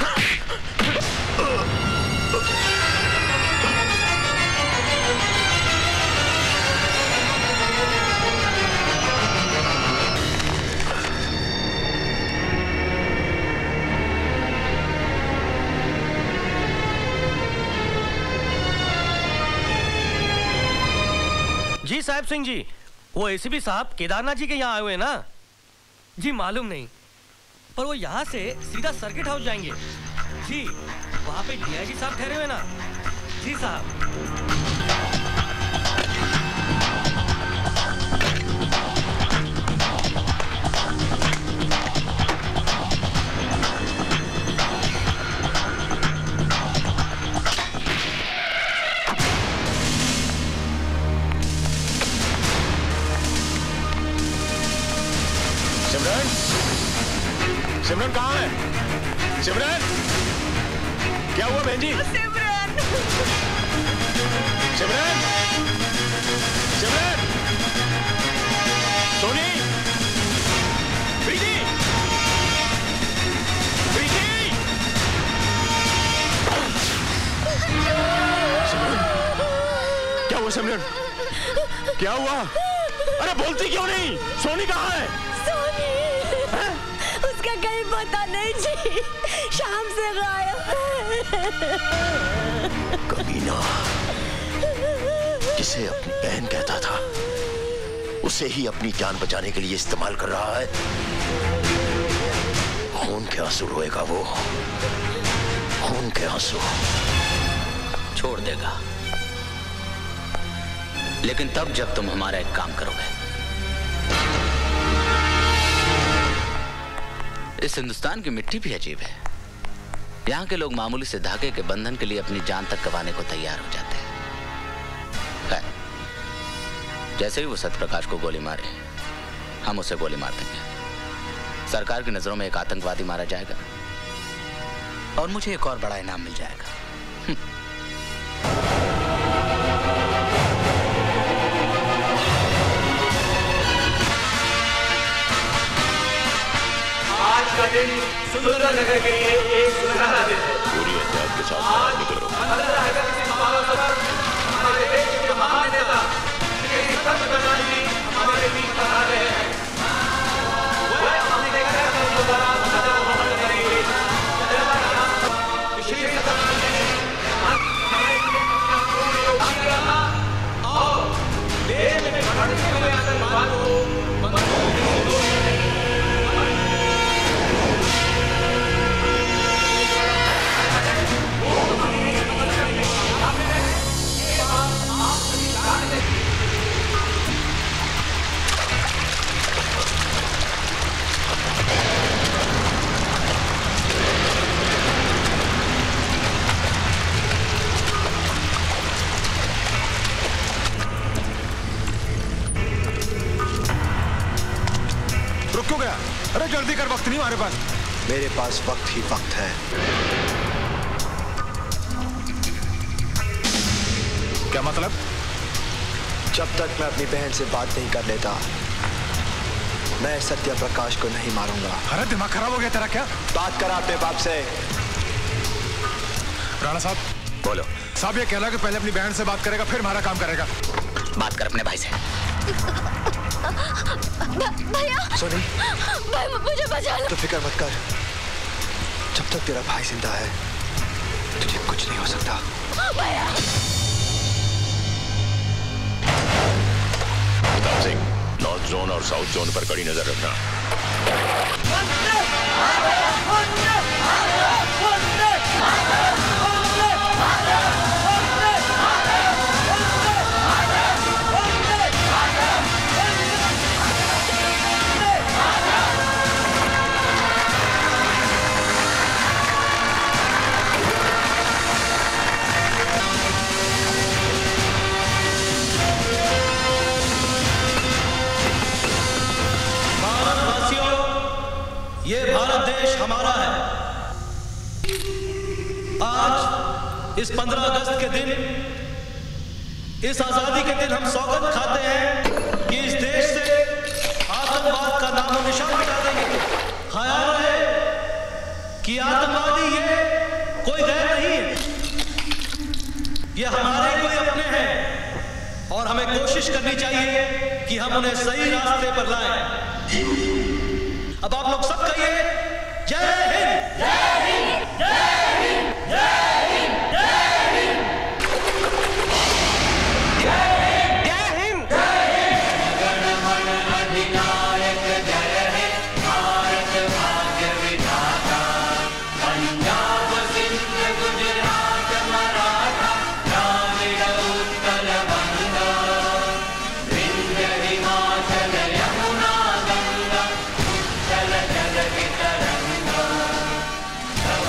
जी साहब सिंह जी, वो एसीपी साहब केदारनाथ जी के यहाँ आए हुए हैं ना? जी मालूम नहीं, पर वो यहाँ से सीधा सर्किट हाउस जाएंगे। जी वहाँ पे डीआईजी साहब ठहरे हुए ना? जी साहब। सिमरन कहाँ है? सिमरन, क्या हुआ बहन जी? सिमरन, सिमरन, सिमरन, सोनी, प्रीति, प्रीति, सिमरन, क्या हुआ सिमरन? क्या हुआ? अरे बोलती क्यों नहीं? सोनी कहाँ है? सोनी, है? उसका कहीं पता नहीं जी, शाम से गायब है। कमीना, जिसे अपनी बहन कहता था, उसे ही अपनी जान बचाने के लिए इस्तेमाल कर रहा है। खून के आंसू रोएगा वो, खून के आंसू। छोड़ देगा, लेकिन तब जब तुम हमारा एक काम करोगे। इस हिंदुस्तान की मिट्टी भी अजीब है। यहाँ के लोग मामूली से धागे के बंधन के लिए अपनी जान तक गंवाने को तैयार हो जाते हैं। जैसे ही वो सत्यप्रकाश को गोली मारे, हम उसे गोली मार देंगे। सरकार की नजरों में एक आतंकवादी मारा जाएगा, और मुझे एक और बड़ा इनाम मिल जाएगा। आज का दिन सुंदरनगर के लिए एक सुनहरा दिन है। पूरी एहतियात के साथ बाहर निकलो। पंद्रह अगस्त के समारोह पर हमारे देश के महान नेता श्री संत कल्याण जी हमारे बीच पधार रहे हैं। वह अपने कार्यक्रम के दौरान सदैव भ्रमण करेंगे। श्री संत कल्याण जी हमारे पूर्ण योगदान रहा और देश में बढ़ते हुए आतंकवाद को क्यों गया? अरे जल्दी कर, वक्त नहीं हमारे पास। मेरे पास वक्त ही वक्त है। क्या मतलब? जब तक मैं अपनी बहन से बात नहीं कर लेता मैं सत्य प्रकाश को नहीं मारूंगा। अरे दिमाग खराब हो गया तेरा क्या? बात कर अपने बाप से। राणा साहब बोलो। साहब ये कह रहा कि पहले अपनी बहन से बात करेगा फिर हमारा काम करेगा। बात कर अपने भाई से। भैया सोनी भाई मुझे बचा लो। तो फिक्र मत कर, जब तक तेरा भाई जिंदा है तुझे कुछ नहीं हो सकता। भैया प्रताप सिंह, नॉर्थ जोन और साउथ जोन पर कड़ी नजर रखना। ये भारत देश हमारा है। आज इस पंद्रह अगस्त के दिन, इस आजादी के दिन हम सौगंध खाते हैं कि इस देश से आतंकवाद का नामो निशान मिटा देंगे। ख्याल रहे कि आतंकवादी ये कोई गैर नहीं है, ये हमारे कोई अपने हैं और हमें कोशिश करनी चाहिए कि हम उन्हें सही रास्ते पर लाएं। अब आप लोग सब कहिए जय हिंद, जय हिंद, जय हिंद, जय हिंद, जय हिंद, जय हिंद, जय हिंद। गणमन अधिनायक जय हे भारत भाग्य विधाता, पंजाब सिंध गुजरात मराठा द्राविड़ उत्कल बंगा, विंध्य हिमाचल यमुना गंगा, जल जल की तरंगा,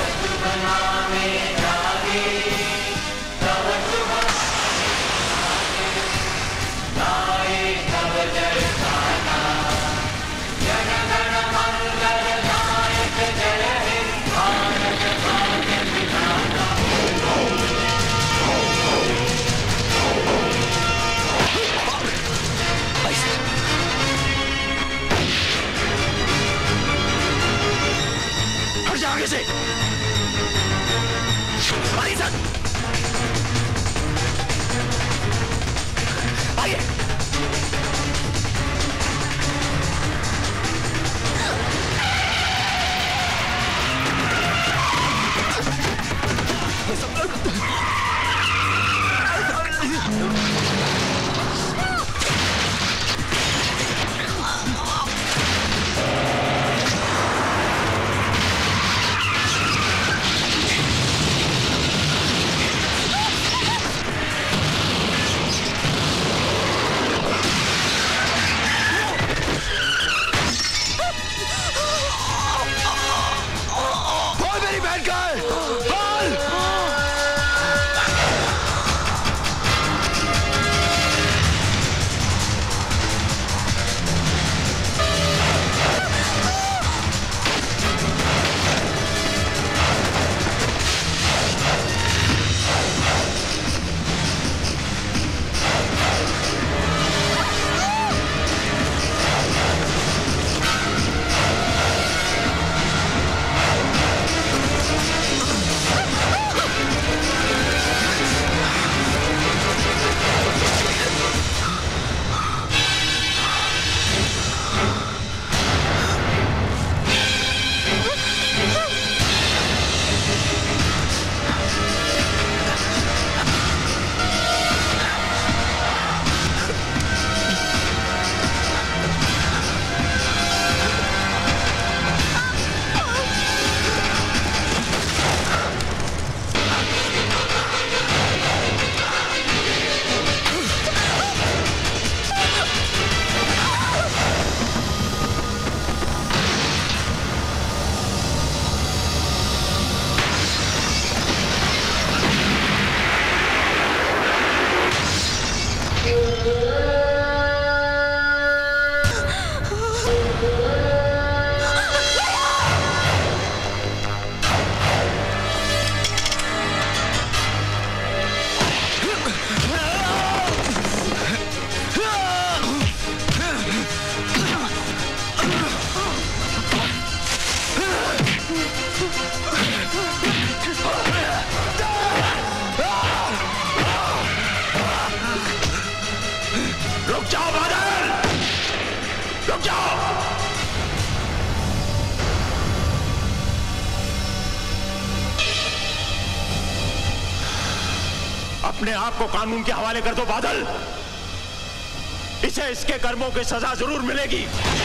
अपने आप को कानून के हवाले कर दो बादल। इसे इसके कर्मों की सजा जरूर मिलेगी।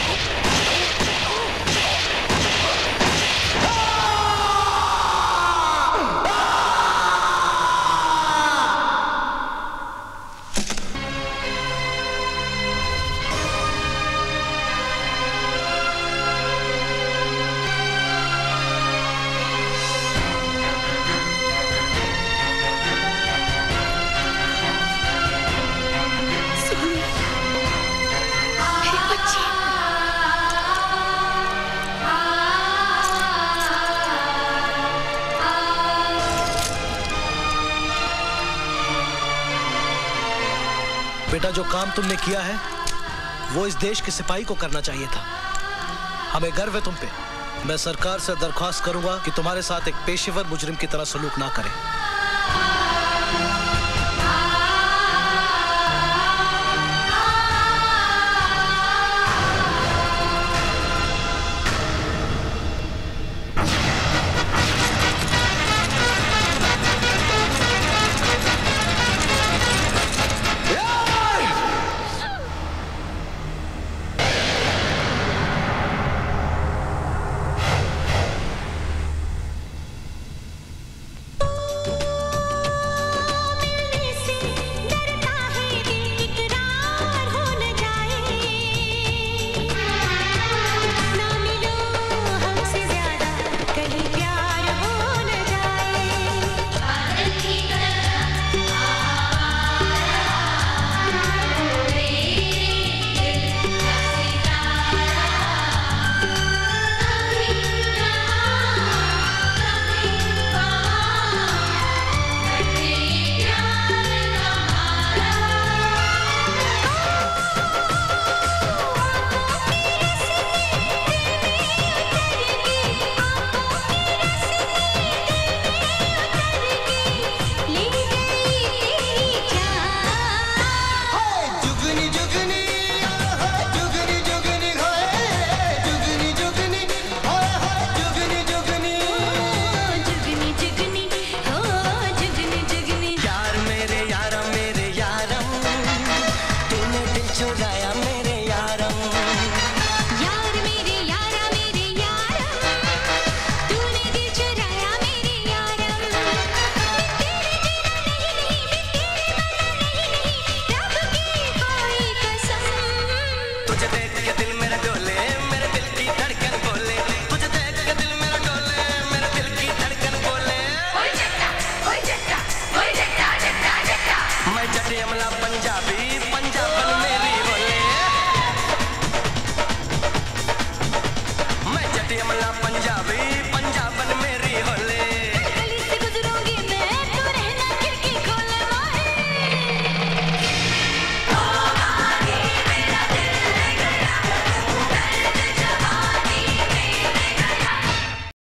बेटा, जो काम तुमने किया है वो इस देश के सिपाही को करना चाहिए था। हमें गर्व है तुम पे। मैं सरकार से दरख्वास्त करूंगा कि तुम्हारे साथ एक पेशेवर मुजरिम की तरह सलूक ना करें।